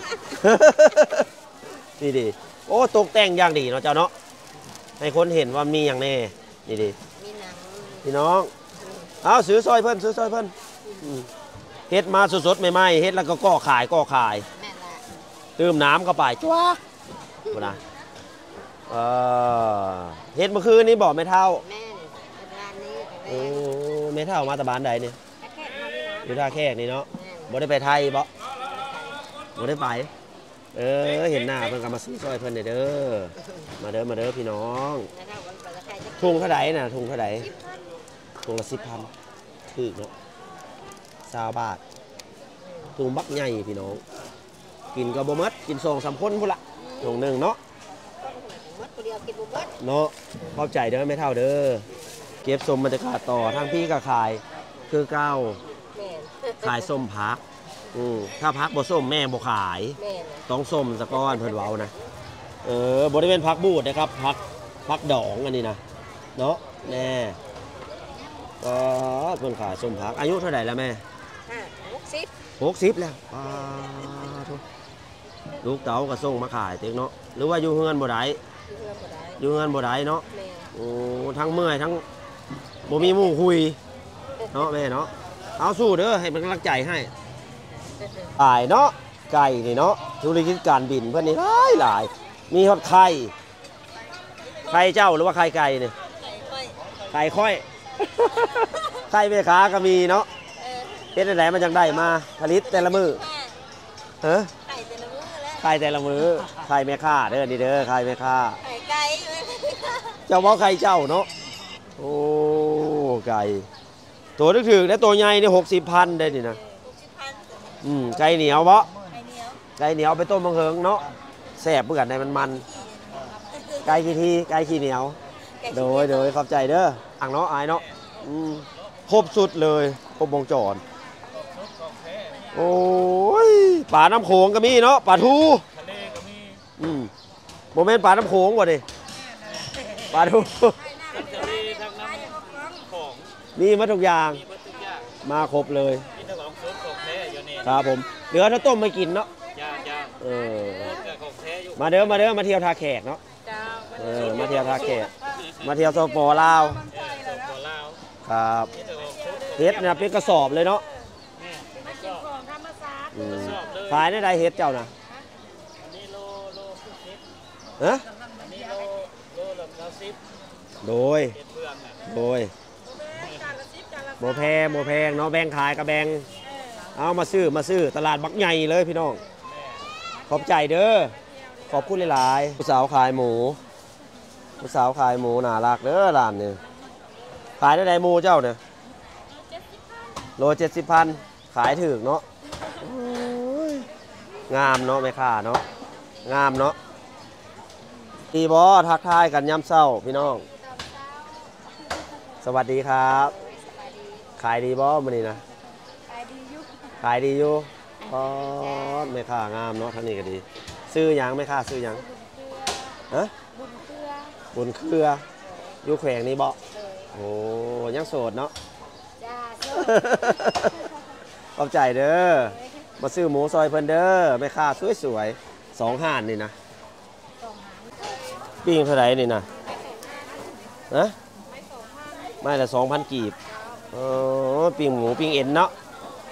นี่ดิโอ้ตกแต่งอย่างดีเนาะเจ้าเนาะให้คนเห็นว่ามีอย่างแน่นี่ดิมีหนังพี่น้องเอาซื้อซอยเพิ่นซื้อซอยเพิ่นอืมเฮ็ดมาสดๆใหม่ๆเฮ็ดแล้วก็ก่อขายก่อขายแม่ละเติมน้ำเข้าไปจ้วกบ่นะเออเฮ็ดเมื่อคืนนี้บอกไม่เท่าแม่นี่เป็นร้านนี้โอ้ไม่เท่ามาตะบานใดเนี่ยแค่มานี่นะอยู่ท่าแขกนี่เนาะแม่บ่ได้ไปไทยบ่บ่ได้ไปเออเห็นหน้าเพิ่นก็มาซื้อซอยเพิ่นเด้อมาเด้อมาเด้อพี่น้องแล้วถ้าวันปลาไข่จะถุงเท่าไหร่น่ะถุงเท่าไหร่ถุงละสิบพันถูกเนาะสาวบาทถุงบักใหญ่พี่น้องกินก็บ่หมดกินสองสามคนพุ่นละถุงหนึ่งเนาะมัดคนเดียวกินบุบเบิ้ลเนาะเข้าใจเด้อไม่เท่าเด้อเก็บส้มบรรยากาศต่อทางพี่ก็ขายคือเก้าแม่ขายส้มพักอืมถ้าพักบ่ส้มแม่บ่ขายแม่ต้องส้มสะก้อนเพิ่นเว้านะเออบริเวณพักบูดนะครับพักพักดองอันนี้นะเนาะแน่ก็เพิ่นขายส้มพักอายุเท่าไหร่แล้วแม่ห้าหกสิบหกสิบแล้วป้าทุลูกเต๋าก็ส่งมาขายเต็กเนาะหรือว่าอยู่เฮือนบ่ได้เพื่อนบ่ได้อยู่เฮือนบ่ได้เนาะแม่โอ้ทั้งเมื่อยทั้งบ่มีหมู่คุยเนาะแม่เนาะเอาสู้เด้อให้เป็นกำลังใจให้ขายเนาะไก่นี่เนาะธุรกิจการบินเพิ่นนี่หลายหลายมีฮอดไข่ไข่เจ้าหรือว่าไข่ไก่เนี่ยไข่ค่อยไข่ค่อย ไข่แม่ค้าก็มีเนาะเออเฮ็ดไหนมันจังได้มาผลิตแต่ละมือเฮ้อไข่แต่ละมื้อแล้วไข่แต่ละมือไข่แม่ค้าเด้อนี่เด้อไข่แม่ค้าไข่ไก่เลยเจ้าว่าไข่เจ้าเนาะโอ้ไก่ตัวนึกถึงแล้วตัวใหญ่นี่หกสิบพันได้นี่นะหกสิบพันอืมไก่เหนียวบ่ไข่เหนียวไก่เหนียวไปต้มบังเฮิงเนาะแซ่บเพื่อกันในมันมันไก่ขี้ทีไก่ขี้เหนียวโดยโดยขอบใจเด้ออ่างเนาะอายเนาะอืมครบสุดเลยครบวงจรโอ้ยปลาน้ำโขงก็มีเนาะปลาทูทะเลก็มีอืมโมเมนต์ปลาน้ำโขงว่ะดิปลาทูทั้งทะเลทั้งน้ำของมีมาทุกอย่างมีหมดทุกอย่างมาครบเลยมีทั้งของสดของแท้อยู่นี่ครับผมเหลือถ้าต้มไม่กินเนาะจ้าจ้าเออของแท้อยู่มาเด้อมาเด้อมาเที่ยวท่าแขกเนาะเจ้าเออมาเที่ยวท่าแขกมาเที่ยวสปปลาวตัวลาวครับเฮ็ดเนี่ยเป็นกระสอบเลยเนาะมากินของธรรมศาสตร์อืมขายในใดเฮ็ดเจ้านะอันนี้โลโลสิบสิบฮะอันนี้โลโลละเก้าสิบโดยเจ็ดเบื้องน่ะโดยจานละสิบจานละโมแพงโมแพงเนาะแบ่งขายกับแบ่งเอามาซื้อมาซื้อตลาดบักใหญ่เลยพี่น้องขอบใจเด้อขอบคุณหลายๆผู้สาวขายหมูผู้สาวขายหมูน่ารักเด้อร้านนี่ขายได้ไดหมูเจ้าเนี่ยโลเจ็ดสิบพันขายถึกเนาะโอ้ยงามเนาะแม่ค้าเนาะงามเนาะตีบอทักทายกันย่ำเศร้าพี่น้องสวัสดีครับขายดีบอมื้อนี้นะขายดีอยู่ขายดีอยู่อ๋อแม่ค้างามเนาะท่านนี้ก็ดี ซื้อหยังแม่ค้าซื้อหยังฮะบุญเกลือบุญเครืออยู่แขวงนี้บ่เลยโอ้ยังโสดเนาะจ้าโซ่ขอบใจเด้อมาซื้อหมูซอยเพิ่นเด้อแม่ค้าสวยๆสองห่านนี่นะส่งหางปิ้งเท่าไหร่นี่นะฮะไม่ละสองพันกีบเออปิ้งหมูปิ้งเอ็นเนาะ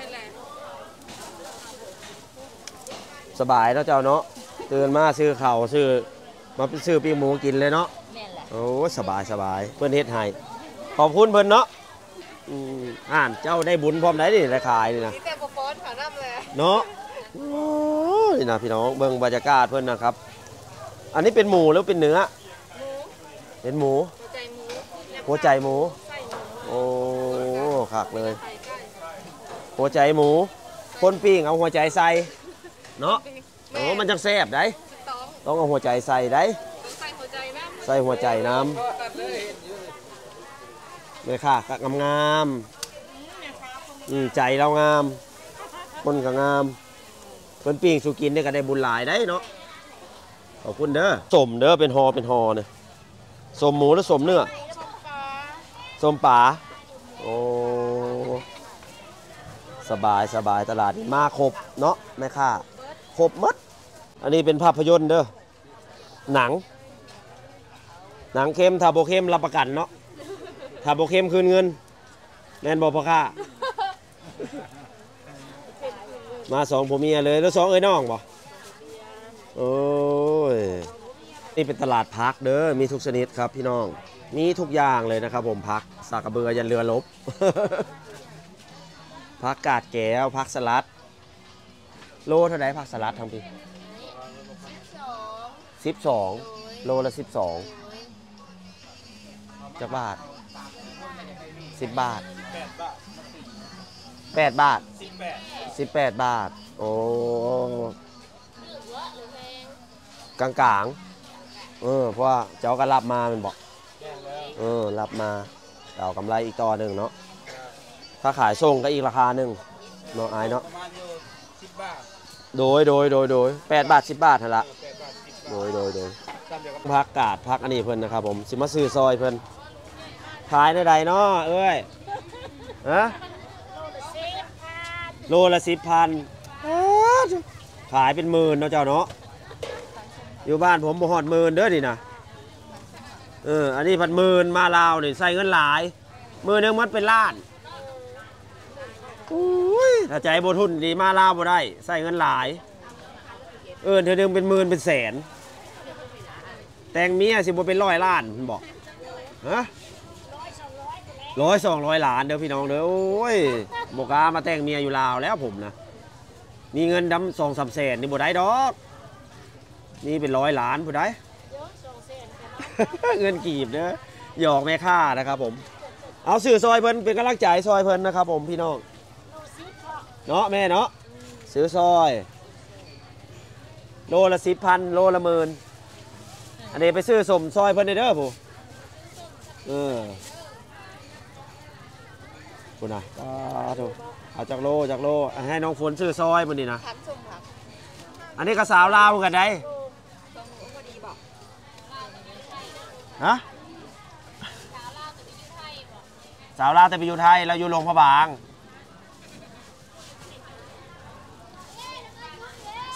สบายแล้วเจ้าเนาะตื่นมาซื้อข้าวซื้อมาซื้อปิ้งหมูกินเลยเนาะแม่นแหละโอ้สบายสบายเพิ่นเฮ็ดให้ขอบคุณเพิ่นเนาะอืมอ่านเจ้าได้บุญพร้อมได้ดิได้ขายนี่นะนี่แต่บ่ป้อนขาน้ำเลยเนาะโอ้นี่นะพี่น้องเบิ่งบรรยากาศเพิ่นนะครับ อันนี้เป็นหมูหรือเป็นเนื้อหมูเป็นหมูหัวใจหมูหัวใจหมูไส้หมูโอ้คักเลยไข่ไก่หัวใจหมูคนปิ้งเอาหัวใจใส่เนาะโอ้มันจังแซ่บได้ต้องต้องเอาหัวใจใส่ได้ใส่หัวใจแม่ใส่หัวใจน้ำเลยค่ะกงามๆอืมใจเรางาม คนก็งามคนปิ้งสุกินเนี่ยก็ได้บุญหลายได้เนาะขอบคุณเด้อสมเด้อเป็นหอเป็นหอเนี่ยสมหมูหรือสมเนื้อส้มปลาสมป่าโอ้สบายสบายตลาดนี่มาครบเนาะแม่ค้าครบหมดอันนี้เป็นภาพยนตร์เด้อหนัง หนังเข้มถ้าโบเข้มรับประกันเนาะถ้าโบเข้มคืนเงินแม่นบอกพ่อค้ามาสองผัวเมียเลยแล้วสองเอ้ยน้องบ่โอ้ยนี่เป็นตลาดพักเด้อมีทุกชนิดครับพี่น้องมีทุกอย่างเลยนะครับผมพักสากกระเบือยันเรือลบ พักกาดแก้วพักสลัดโลเท่าไหร่พักสลัดทั้งปีสิบสองโลละสิบสองจักบาทสิบบาทแปดบาทสิบแปดบาทโอ้กลางกลางๆเออเพราะว่าเจ้าก็รับมามันบอกเออรับมาเอากำไรอีกต่อหนึ่งเนาะถ้าขายส่งก็อีกราคาหนึ่งเนาะอายเนาะโดยโดยโดยโดยแปดบาทสิบบาทหั่นละโดยโดยโดยพักกาดพักอันนี้เพิ่นนะครับผมสิมาซื้อซอยเพิ่นขายในใดเนาะเอ้ยฮะโลละสิบพันขายเป็นหมื่นเนาะเจ้าเนาะอยู่บ้านผมบ่ฮอดหมื่นเด้อนี่นะเอออันนี้พันหมื่นมาลาวนี่ใส่เงินหลายหมื่นหนึงมันเป็นล้านอุ้ยถ้าใจบ่ทุนดีมาลาวบ่ได้ใส่เงินหลายเออเธอหนึงเป็นหมื่นเป็นแสนแต่งเมียสิบ่เป็นร้อยล้านมันบอกฮะร้อยสองร้อยล้านเด้อพี่น้องเด้อโอ้ยบกล้ามาแต่งเมียอยู่ลาวแล้วผมนะมีเงินดำสองสามแสนนี่บ่ได้ดอกนี่เป็นร้อยล้านผู้ใด เงินกีบเด้อหยอกแม่ค่านะครับผมเอาสื่อซอยเพิ่นเป็นกำลังใจซอยเพิ่นนะครับผมพี่น้องเนาะแม่เนาะซื้อซอยโลละสิบพันโลละหมื่นอันนี้ไปซื้อสมซอยเพิ่นเด้อผู้เออผู้น่ะถูกเอาจากโลจากโลให้น้องฝนซื้อซอยมันนี่นะอันนี้ก็สาวลาวกันได้ฮะสาวลาวแต่ไปอยู่ไทยเราอยู่โรงพยาบาล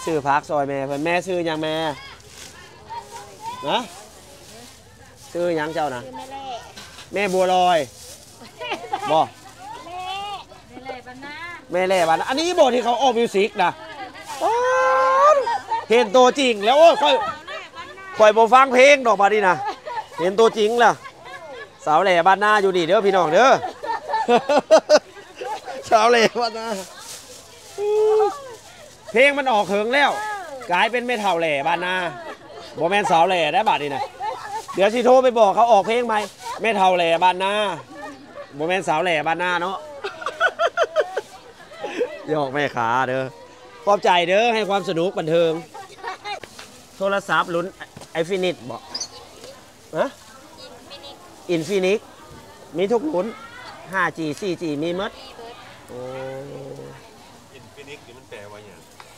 ซื้อพักซอยแม่เพิ่นแม่ซื้อหยังแม่นะซื้อหยังเจ้านะคือแม่เล่แม่บัวลอยบ่เล่นี่เลยปันนาแม่แล่บ้านอันนี้บ่ที่เขาออกมิวสิกนะโอ๊ยเห็นตัวจริงแล้วโอ้ยค่อยค่อยบ่ฟังเพลงดอกบาดนี้นะเห็นตัวจริงล่ะสาวแหล่บ้านนาอยู่นี่เด้อพี่น้องเด้อ สาวแหล่บ้านนาเพลงมันออกเหิงแล้ว กลายเป็นแม่เฒ่าแหล่บ้านนาบ่แม่นสาวแหล่ได้บาดนี้นะเดี๋ยวสิโทรไปบอกเขาออกเพลงใหม่แม่เฒ่าแหล่บ้านนาบ่แม่นสาวแหล่บ้านนาเนาะ ยอกแม่ขาเด้อขอบใจเด้อให้ความสนุกบันเทิงโทรศัพท์ลุ้นไอฟินิตบอกฮะอินฟินิกมีทุกลุ้น ห้าจี สี่จี มีหมดโอ้อินฟินิกนี่มันแปลว่าอย่าง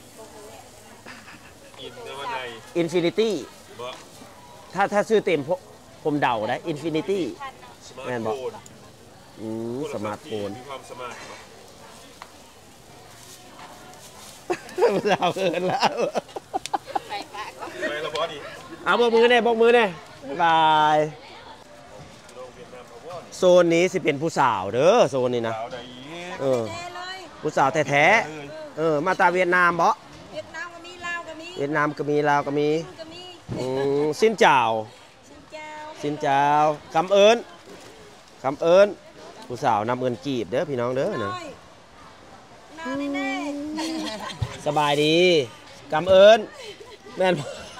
อินแปลว่าในอินฟินิตี้บ่ถ้าถ้าซื้อเต็มผมผมเดาได้อินฟินิตี้สมาแม่นร์ทบโฟอกนอืมสมาร์ทโฟนมีความสมาร์ทบ่เราเอินแล้วไปปะก็ไปและบ่ดิเอาบอกมือเนี่ยบอกมือเนี่ยบายโรงเวียดนามเขาว่านี่โซนนี้สิเป็นผู้สาวเด้อโซนนี้นะสาวใดอีกเออเล่เลยผู้สาวแท้เลยๆเออมาตาเวียดนามบ่เวียดนามก็มีลาวก็มีเวียดนามก็มีลาวก็มีก็มีอืมสิ้นเจ้าสินเจ้าสิ้นเจ้าคำเอิญคำเอิญผู้สาวนำเงินกีบเด้อพี่น้องเด้อนะน้อยน้อยแน่สบายดีคำเอิญแม่นบ่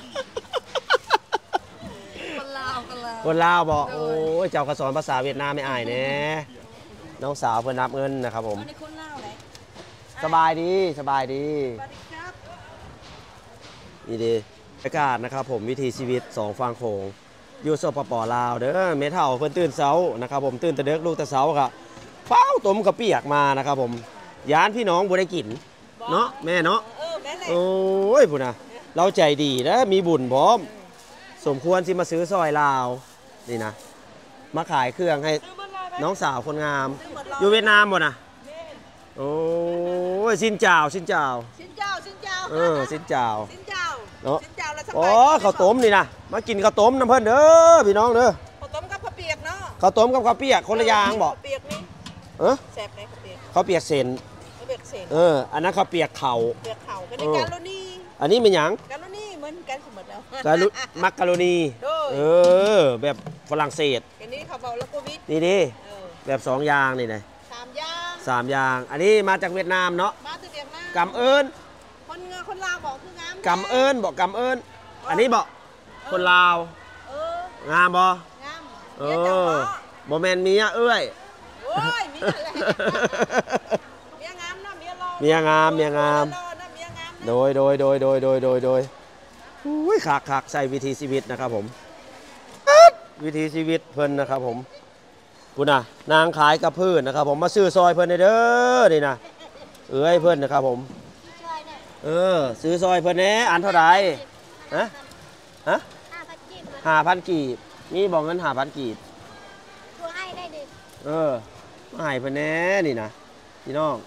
คนลาวคนลาวคนลาวบอกโอ้ยเจ้ากระสอนภาษาเวียดนามไม่อายแน่น้องสาวเพิ่นนับเงินนะครับผมอันนี้คนลาวไหนสบายดีสบายดีสวัสดีครับนี่ดีบรรยากาศนะครับผมวิถีชีวิตสองฝั่งโขงอยู่สปปลาวเด้อเมเฒ่าเพิ่นตื่นเช้านะครับผมตื่นแต่เด็กลูกแต่เช้าครับเป้าต้มกระเปียกมานะครับผมยานพี่น้องบ่ได้กินเนาะแม่เนาะเออแม่เลยโอ้ยพุ่นนะเราใจดีนะมีบุญพร้อม สมควรสิมาซื้อซอยลาวนี่นะมาขายเครื่องให้ซื้อมาเลยไหมน้องสาวคนงามซื้อหมดเลยอยู่เวียดนามบ่นะโอ้ยสินเจ้าสินเจ้าสินเจ้าสินเจ้าเออสินเจ้าสินเจ้าเนาะสินเจ้าแล้วสบายอ๋อข้าวต้มนี่นะมากินข้าวต้มน้ำเพิ่นเด้อพี่น้องเด้อข้าวต้มกับข้าวเปียกเนาะข้าวต้มกับข้าวเปียกคนละอย่างบ่ข้าวเปียกนี่เออแซ่บไหมข้าวเปียกข้าวเปียกเส้นข้าวเปียกเศษเอออันนั้นข้าวเปียกเข่าเปียกเข่ากันในเออการโลนี่อันนี้เป็นหยังการโลนี่เหมือนกันสมมติแล้วกาลุมักกะโรนีโดยเออแบบฝรั่งเศสอันนี้เขาบอกแล้วก็วิทย์นี่ดิเออแบบสองอย่างนี่นะสามอย่างสามอย่าง อันนี้มาจากเวียดนามเนาะมาtừเวียดนามกำเอิญคนเงือคนลาวบอกคืองามกำเอิญบอกกำเอิญอันนี้บอกคนลาวเอองามบ่งามเอเมียเจ้าอบ่บ่แมนเมียเอ้ยโอ้ยเมียอะไรเมียงามนะเมียรอเมียงามเมียงามรอนะเมียงามนะโดยโดยโดยโดยโดยโดยโดยอุ้ยขากขากใส่วิธีชีวิตนะครับผมวิธีชีวิตเพิ่นนะครับผมคุณน่ะนางขายกับพืชนะครับผมมาซื้อซอยเพิ่นเด้อนี่นะเอ้ยเพิ่นนะครับผมเออซื้อซอยเพิ่นแหน่อันเท่าไหร่ฮะฮะห้าพันกีบห้าพันกีบมีบอกเงินห้าพันกีบตัวให้ได้ดิเออมาให้เพิ่นแหน่นี่นะพี่น้อง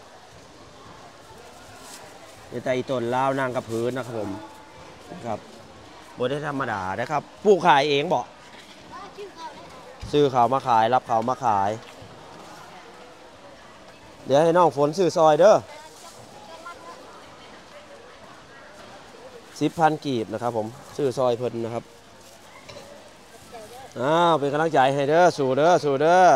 นี่แต่อีต้นลาวนางกับพื้นนะครับผมนะครับบ่ได้ธรรมดานะครับปลูกขายเองบอกว่าชื่อเขาได้ไหมซื้อเขามาขายรับเขามาขาย เดี๋ยวให้น้องฝนซื้อซอยเด้อสิบพันกีบนะครับผมซื้อซอยเพิ่นนะครับอ้าวเป็นกำลังใจให้เด้อสู่เด้อสู่เด้อ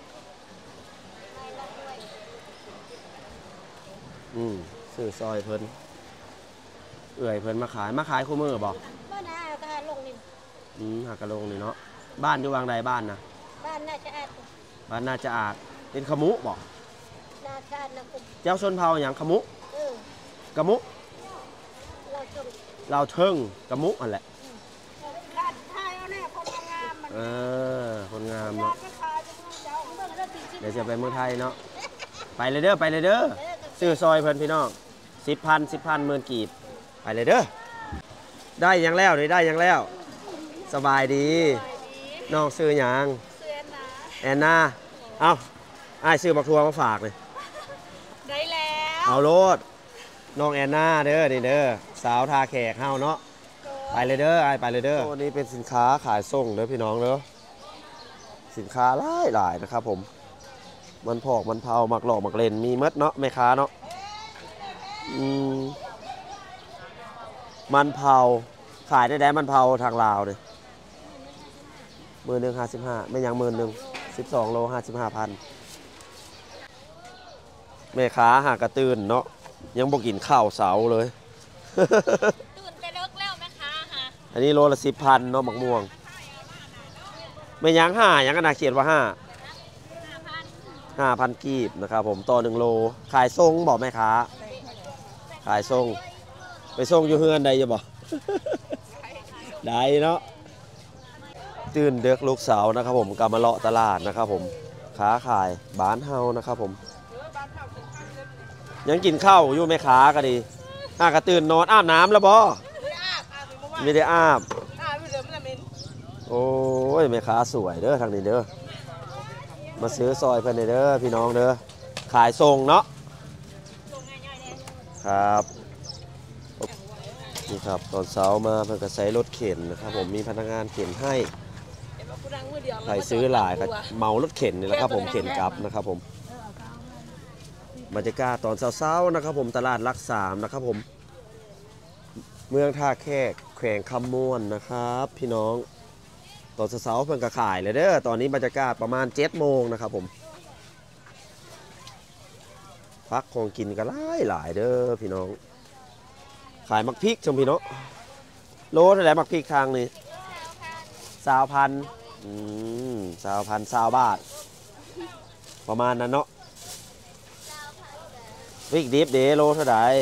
อืมซื้อซอยเพิ่นเอื่อยเพิ่นมาขายมาขายคู่มือบอกบ้านนาตาลงนี่อืมหากระลงนี่เนาะบ้านอยู่วางใดบ้านนะบ้านน่าจะอาดบ้านน่าจะอาจเป็นขมุบอกนาชาตินะคุณเจ้าชนเผ่าอย่างขมุเออกะมุเราจงเราเทิงกะมุอันแหละขาดทายเอาแน่คนงามมันเออคนงามเนาะก็ทายจะต้องเจ้าเบิ่งแล้วติดชิ้นเดี๋ยวจะไปเมืองไทยเนาะไปเลยเด้อไปเลยเด้อซื้อซอยเพิ่นพี่น้องสิบพันสิบพันหมื่นกีบไปเลยเด้อได้หยังแล้วนี่ได้หยังแล้ว สบายดีน้องซื้อหยังเสื้อนะแอนนาเอาไอ้ายซื้อบักทัวมาฝากเลยได้แล้วเอาโลดน้องแอนนาเด้อนี่เด้อสาวทาแขกเฮาเนาะไปเลยเด้อไอไปเลยเด้อตัวนี้เป็นสินค้าขายส่งเด้อพี่น้องเด้อสินค้าหลายหลายนะครับผมมันพอกมันเผามักหลอกมักเลนมีมัดเนาะแม่ค้าเนาะอืมมันเผาขายได้ได้มันเผาทางลาวเลยมือหนึ่งห้าสิบห้าไม่ยังมือหนึ่งสิบสองโลห้าสิบห้าพันแม่ค้าหากระตื่นเนาะยังบอกกินข้าวเสาเลยตื่นแต่เลิกแล้วแม่ค้าฮะอันนี้โลละสิบพันเนาะหมักม่วงไม่ยังห้ายังก็น่าเขียนว่าห้าห้าพันกีบนะครับผมต่อหนึ่งโลขายส่งบอกแม่ค้าขายส่งไปส่งอยู่เฮือนใดจะบอก ได้เนาะตื่นเด็กลูกสาวนะครับผมกำมาเลาะตลาดนะครับผมค้าขายบ้านเฮานะครับผมยังกินข้าวอยู่แม่ค้าก็ดีอ้ากระตื่นนอนอาบน้ำแล้วบ่ไม่ได้อาบโอ้ยแม่ค้าสวยเด้อทางนี้เด้อมาซื้อซอยเพื่อนเด้อพี่น้องเด้อขายส่งเนาะครับนี่ครับตอนเช้ามาเพื่อนก็ใช้รถเข็นนะครับผมมีพนักงานเข็นให้ใครซื้อหลายก็เมารถเข็นนี่แหละครับผมเข็นกลับนะครับผมบรรยากาศตอนเช้าๆนะครับผมตลาดรักสามนะครับผมเมืองท่าแขกแขวงคำม่วนนะครับพี่น้องตอนเช้าๆเพิ่งกระขายเลยเด้อตอนนี้บรรยากาศประมาณเจ็ดโมงนะครับผมพักของกินก็หลายหลายเด้อพี่น้องขายมักพริกชมพี่น้องโลเท่าไหร่มักพริกทางนี้สาวพันอืมสาวพันสาวบาทประมาณนั้นเนาะพริกดิบเดโลเท่าไหร่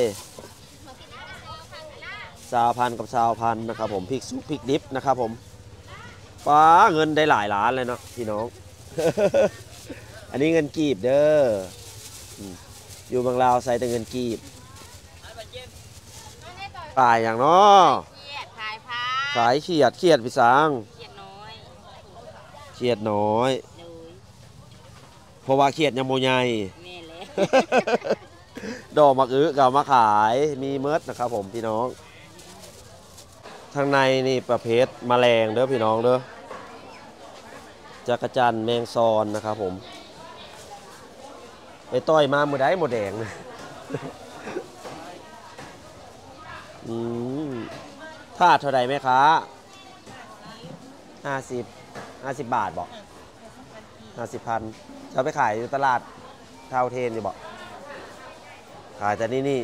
สาวพันกับสาวพันนะครับผมพริกซุปพริกดิบนะครับผมป้าเงินได้หลายล้านเลยเนาะพี่น้อง อันนี้เงินกีบเด้ออยู่บางลาวใส่แต่เงินกีบขายอย่างเนาะเขียดขายผ้าขายเขียดเขียดพี่สางเขียดน้อยเขียดน้อยเลยเพราะว่าเขียดยังโมใหญ่แม่เลยดอกมะอื้อกับมาขายมีเมิดนะครับผมพี่น้องทางในนี่ประเภทแมลงเด้อพี่น้องเด้อจักรจันทร์แมงซอนนะครับผมไปต้อยมามือได้หมดแดง อืมถ้าเท่าไรไหมคะห้าสิบห้าสิบบาทบอกห้าสิบพันจะไปขายอยู่ตลาดเท่าเทนอยู่บอกขายแต่นี่นี่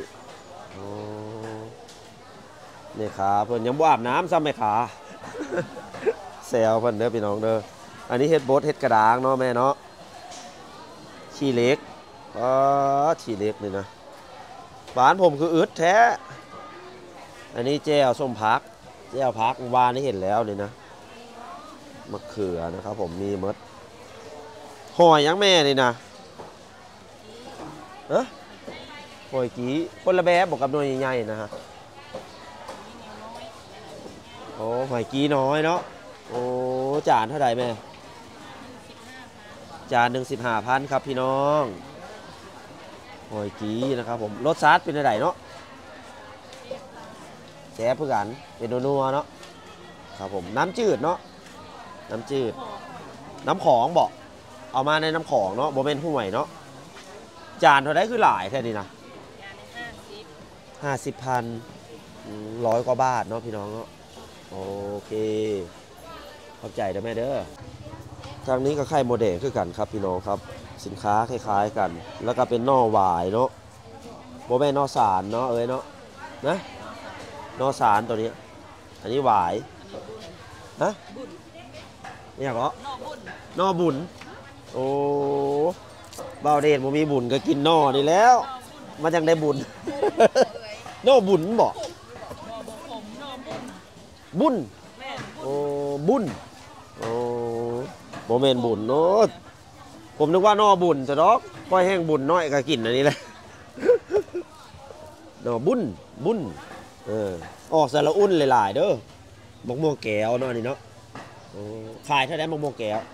นี่ขาเพิ่นยังบ่อาบน้ำซ้ำไหมขา แซวเพิ่นเด้อพี่น้องเด้ออันนี้เฮ็ดโบดเฮ็ดกระดางเนาะแม่เนาะขี้เล็กอ๋อขี้เล็กนี่นะบ้านผมคืออึดแท้อันนี้แจ่วส้มพักแจ่วพักวานนี่เห็นแล้วนี่นะมะเขือนะครับผมมีมดหอยยังแม่นี่นะเอ้อหอยกี้คนละแบบบอกกับหน่วยใหญ่ๆนะฮะโอ้หอยกี้น้อยเนาะโอ้จานเท่าไหร่แม่จานหนึ่งสิบห้าพันครับพี่น้องหอยกี้นะครับผมรสชาติเป็นอะไรเนาะแซ่บเพื่อกันเป็นนัวๆเนาะครับผมน้ำจืดเนาะน้ำจืดน้ำของบอกเอามาในน้ำของเนาะโบเป็นห่วยเนาะจานเท่าไรคือหลายแค่นี้นะห้าสิบพันร้อยกว่าบาทเนาะพี่น้องเนาะโอเคขอบใจนะแม่เด้อทางนี้ก็ไข่โมเดลคือกันครับพี่น้องครับสินค้าคล้ายๆกันแล้วก็เป็นนอหวายเนาะโบแม่นอสารเนาะเอ้ยเนาะนะนอสารตัวนี้อันนี้หวายฮะนี่เหรอนอบุญโอ้บ่าวเดชบ่มีบุญก็กินนอนี่แล้วมันยังได้บุญ นอบุญบ่บุญโอ้บุญโอ้โมเมนบุญโน้ตผมนึกว่านอบุญจะดอกปล่อยแห้งบุญน้อยก็กินอันนี้แหละนอบุญบุญเออออกสารอุ่นหลายๆเด้อมะม่วงแก้วเนาะนี่เนาะขายเท่าไหร่มะม่วงแก้ว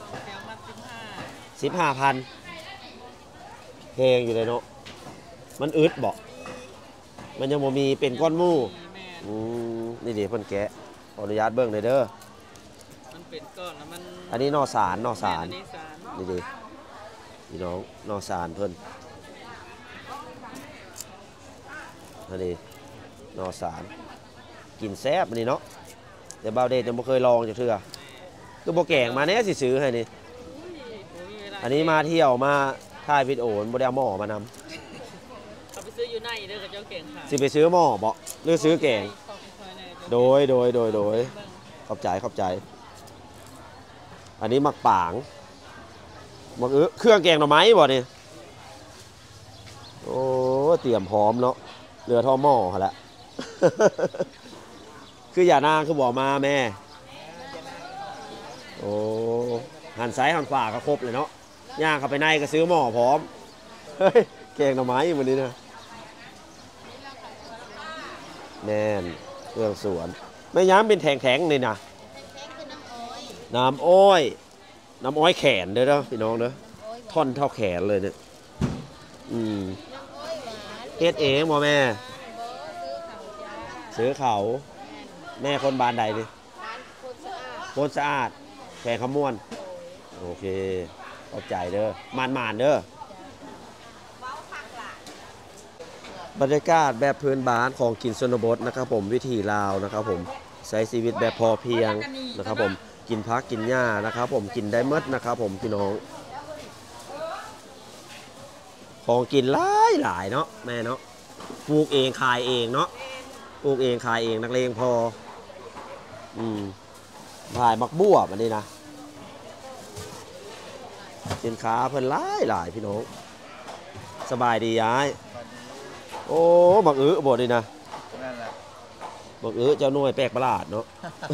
สิบห้าพันเพลงอยู่เลยเนาะมันอึดบอกมันยังบ่มีเป็นก้อนหมู่แม่นอืมนี่ดิเพิ่นแกะขออนุญาตเบิ่งหน่อยเด้อมันเป็นก้อนแล้วมันอันนี้นอสารนอสารแม่นอันนี้สารนี่ดิพี่น้องนอสารเพิ่นอันนี้นอสารกินแซ่บอันนี้เนาะแต่บ่าวเดชยังบ่เคยลองจักเทื่อคือบ่แกงมาแน่สิซื้อให้นี่อุ้ยโอ้ยเวลาอันนี้มาเที่ยวมาถ่ายวิดีโอบ่ได้เอาหม้อมานำเอาไปซื้ออยู่ในเด้อกับเจ้าเก่งค่ะสิไปซื้อหม้อบ่หรือซื้อแกงของซอยในเจ้าโดยโดยโดยโดยเบิ่งขอบใจขอบใจ อันนี้มักป่างมักเออเครื่องแกงหน่อไม้บ่นี่โอ้เตรียมพร้อมเนาะเรือท่อหม้อหั่นแหละ คืออย่านางคือบอกมาแม่โอ้หันซ้ายหันขวาก็ครบเลยเนาะย่างเข้าไปในก็ซื้อหม้อพร้อมเฮ้ยแกงหน่อไม้วันนี้นะแน่นเครื่องสวนไม่ย้ำเป็นแข็งๆนี่นะแข็งคือน้ำอ้อยน้ำอ้อย น้ำอ้อยแขนเด้อเด้อพี่น้องเด้อท่อนเท่าแขนเลยเนี่ยอืมน้ำอ้อยหวานเฮ็ดเองบ่แม่บ่ซื้อเขาจ้าซื้อเขาแม่คนบานใดดิร้านคนสะอาดโคตรสะอาดแขกขมวน โอเคขอบใจเด้อมานมานๆเด้อบรรยากาศแบบพื้นบ้านของกินชนบทนะครับผมวิถีลาวนะครับผมใช้ชีวิตแบบพอเพียงนะครับผมกินพักกินหญ้านะครับผมกินได้หมดนะครับผมพี่น้องของกินหลายหลายเนาะแม่เนาะปลูกเองขายเองเนาะปลูกเองขายเองนักเลงพออืมขายมักบัวมันนี่นะสินค้าเพิ่นหลายหลายพี่น้องสบายดีย้ายโอ้บักอื้อบดดีนะนั่นแหละบักอื้อเจ้าหน่วยแปลกประหลาดเนาะ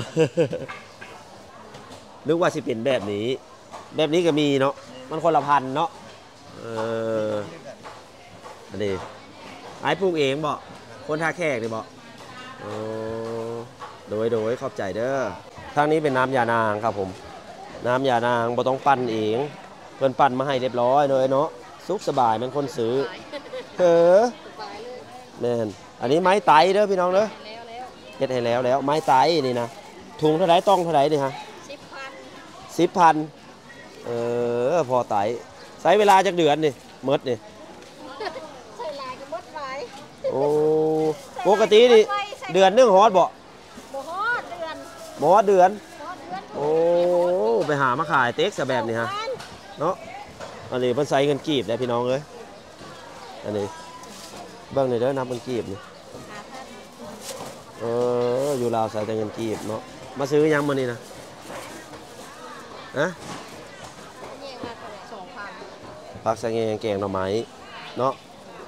นึกว่าสิเป็นแบบนี้ แบบนี้ก็มีเนาะมันคนละพันเนาะเอออันนี้ไอ้ปลูกเองบ่คนท่าแขกนี่บ่โอ้โดยโดยขอบใจเด้อทางนี้เป็นน้ำยานางครับผม น้ำยานางบ่ต้องปั่นเองเพิ่นปั่นมาให้เรียบร้อยเลยเนาะสุขสบายมันคนซื้อเออสบายเลยแม่นอันนี้ไม้ไตเด้อพี่น้องเด้อแล้วแล้วเฮ็ดให้แล้วแล้วไม้ไตนี่นะถุงเท่าไหร่ต้องเท่าไหร่นี่ฮะสิบพันสิบพันเออพอไตใช้เวลาจากเดือนนี่เมดนี่ใส่ลายก็หมดหลายโอ้ปกตินี่เดือนหนึงฮอดบ่บ่ฮอดเดือนบ่ฮอดเดือนฮอดเดือนโอ้ไปหามาขายเต็กซะแบบนี้ฮะเนาะอันนี้เพิ่นใส่เงินกีบได้พี่น้องเอ้ยอันนี้เบิ่งหน่อยเด้อนับเงินกีบนี่หาพันเอออยู่ลาวใส่แต่เงินกีบเนาะมาซื้อยังมื้อนี้นะฮะเนี่ยมาเท่าไหร่สองพันผักสะแงงแกงหน่อไม้เนาะ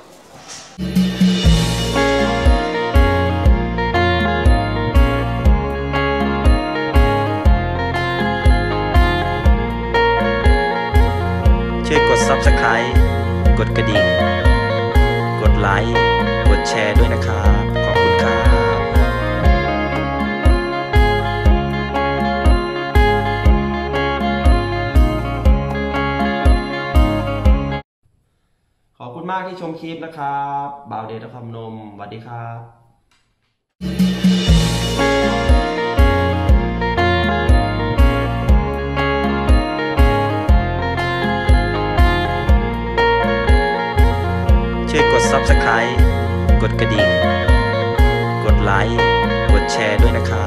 ช่วยกด ซับสไครบ์ กดกระดิ่ง กดไลค์ กดแชร์ด้วยนะครับ ขอบคุณครับ ขอบคุณมากที่ชมคลิปนะครับบ่าวเดชนครพนมสวัสดีครับ ช่วยกด ซับสไครบ์ กดกระดิ่ง กดไลค์ กดแชร์ด้วยนะครับ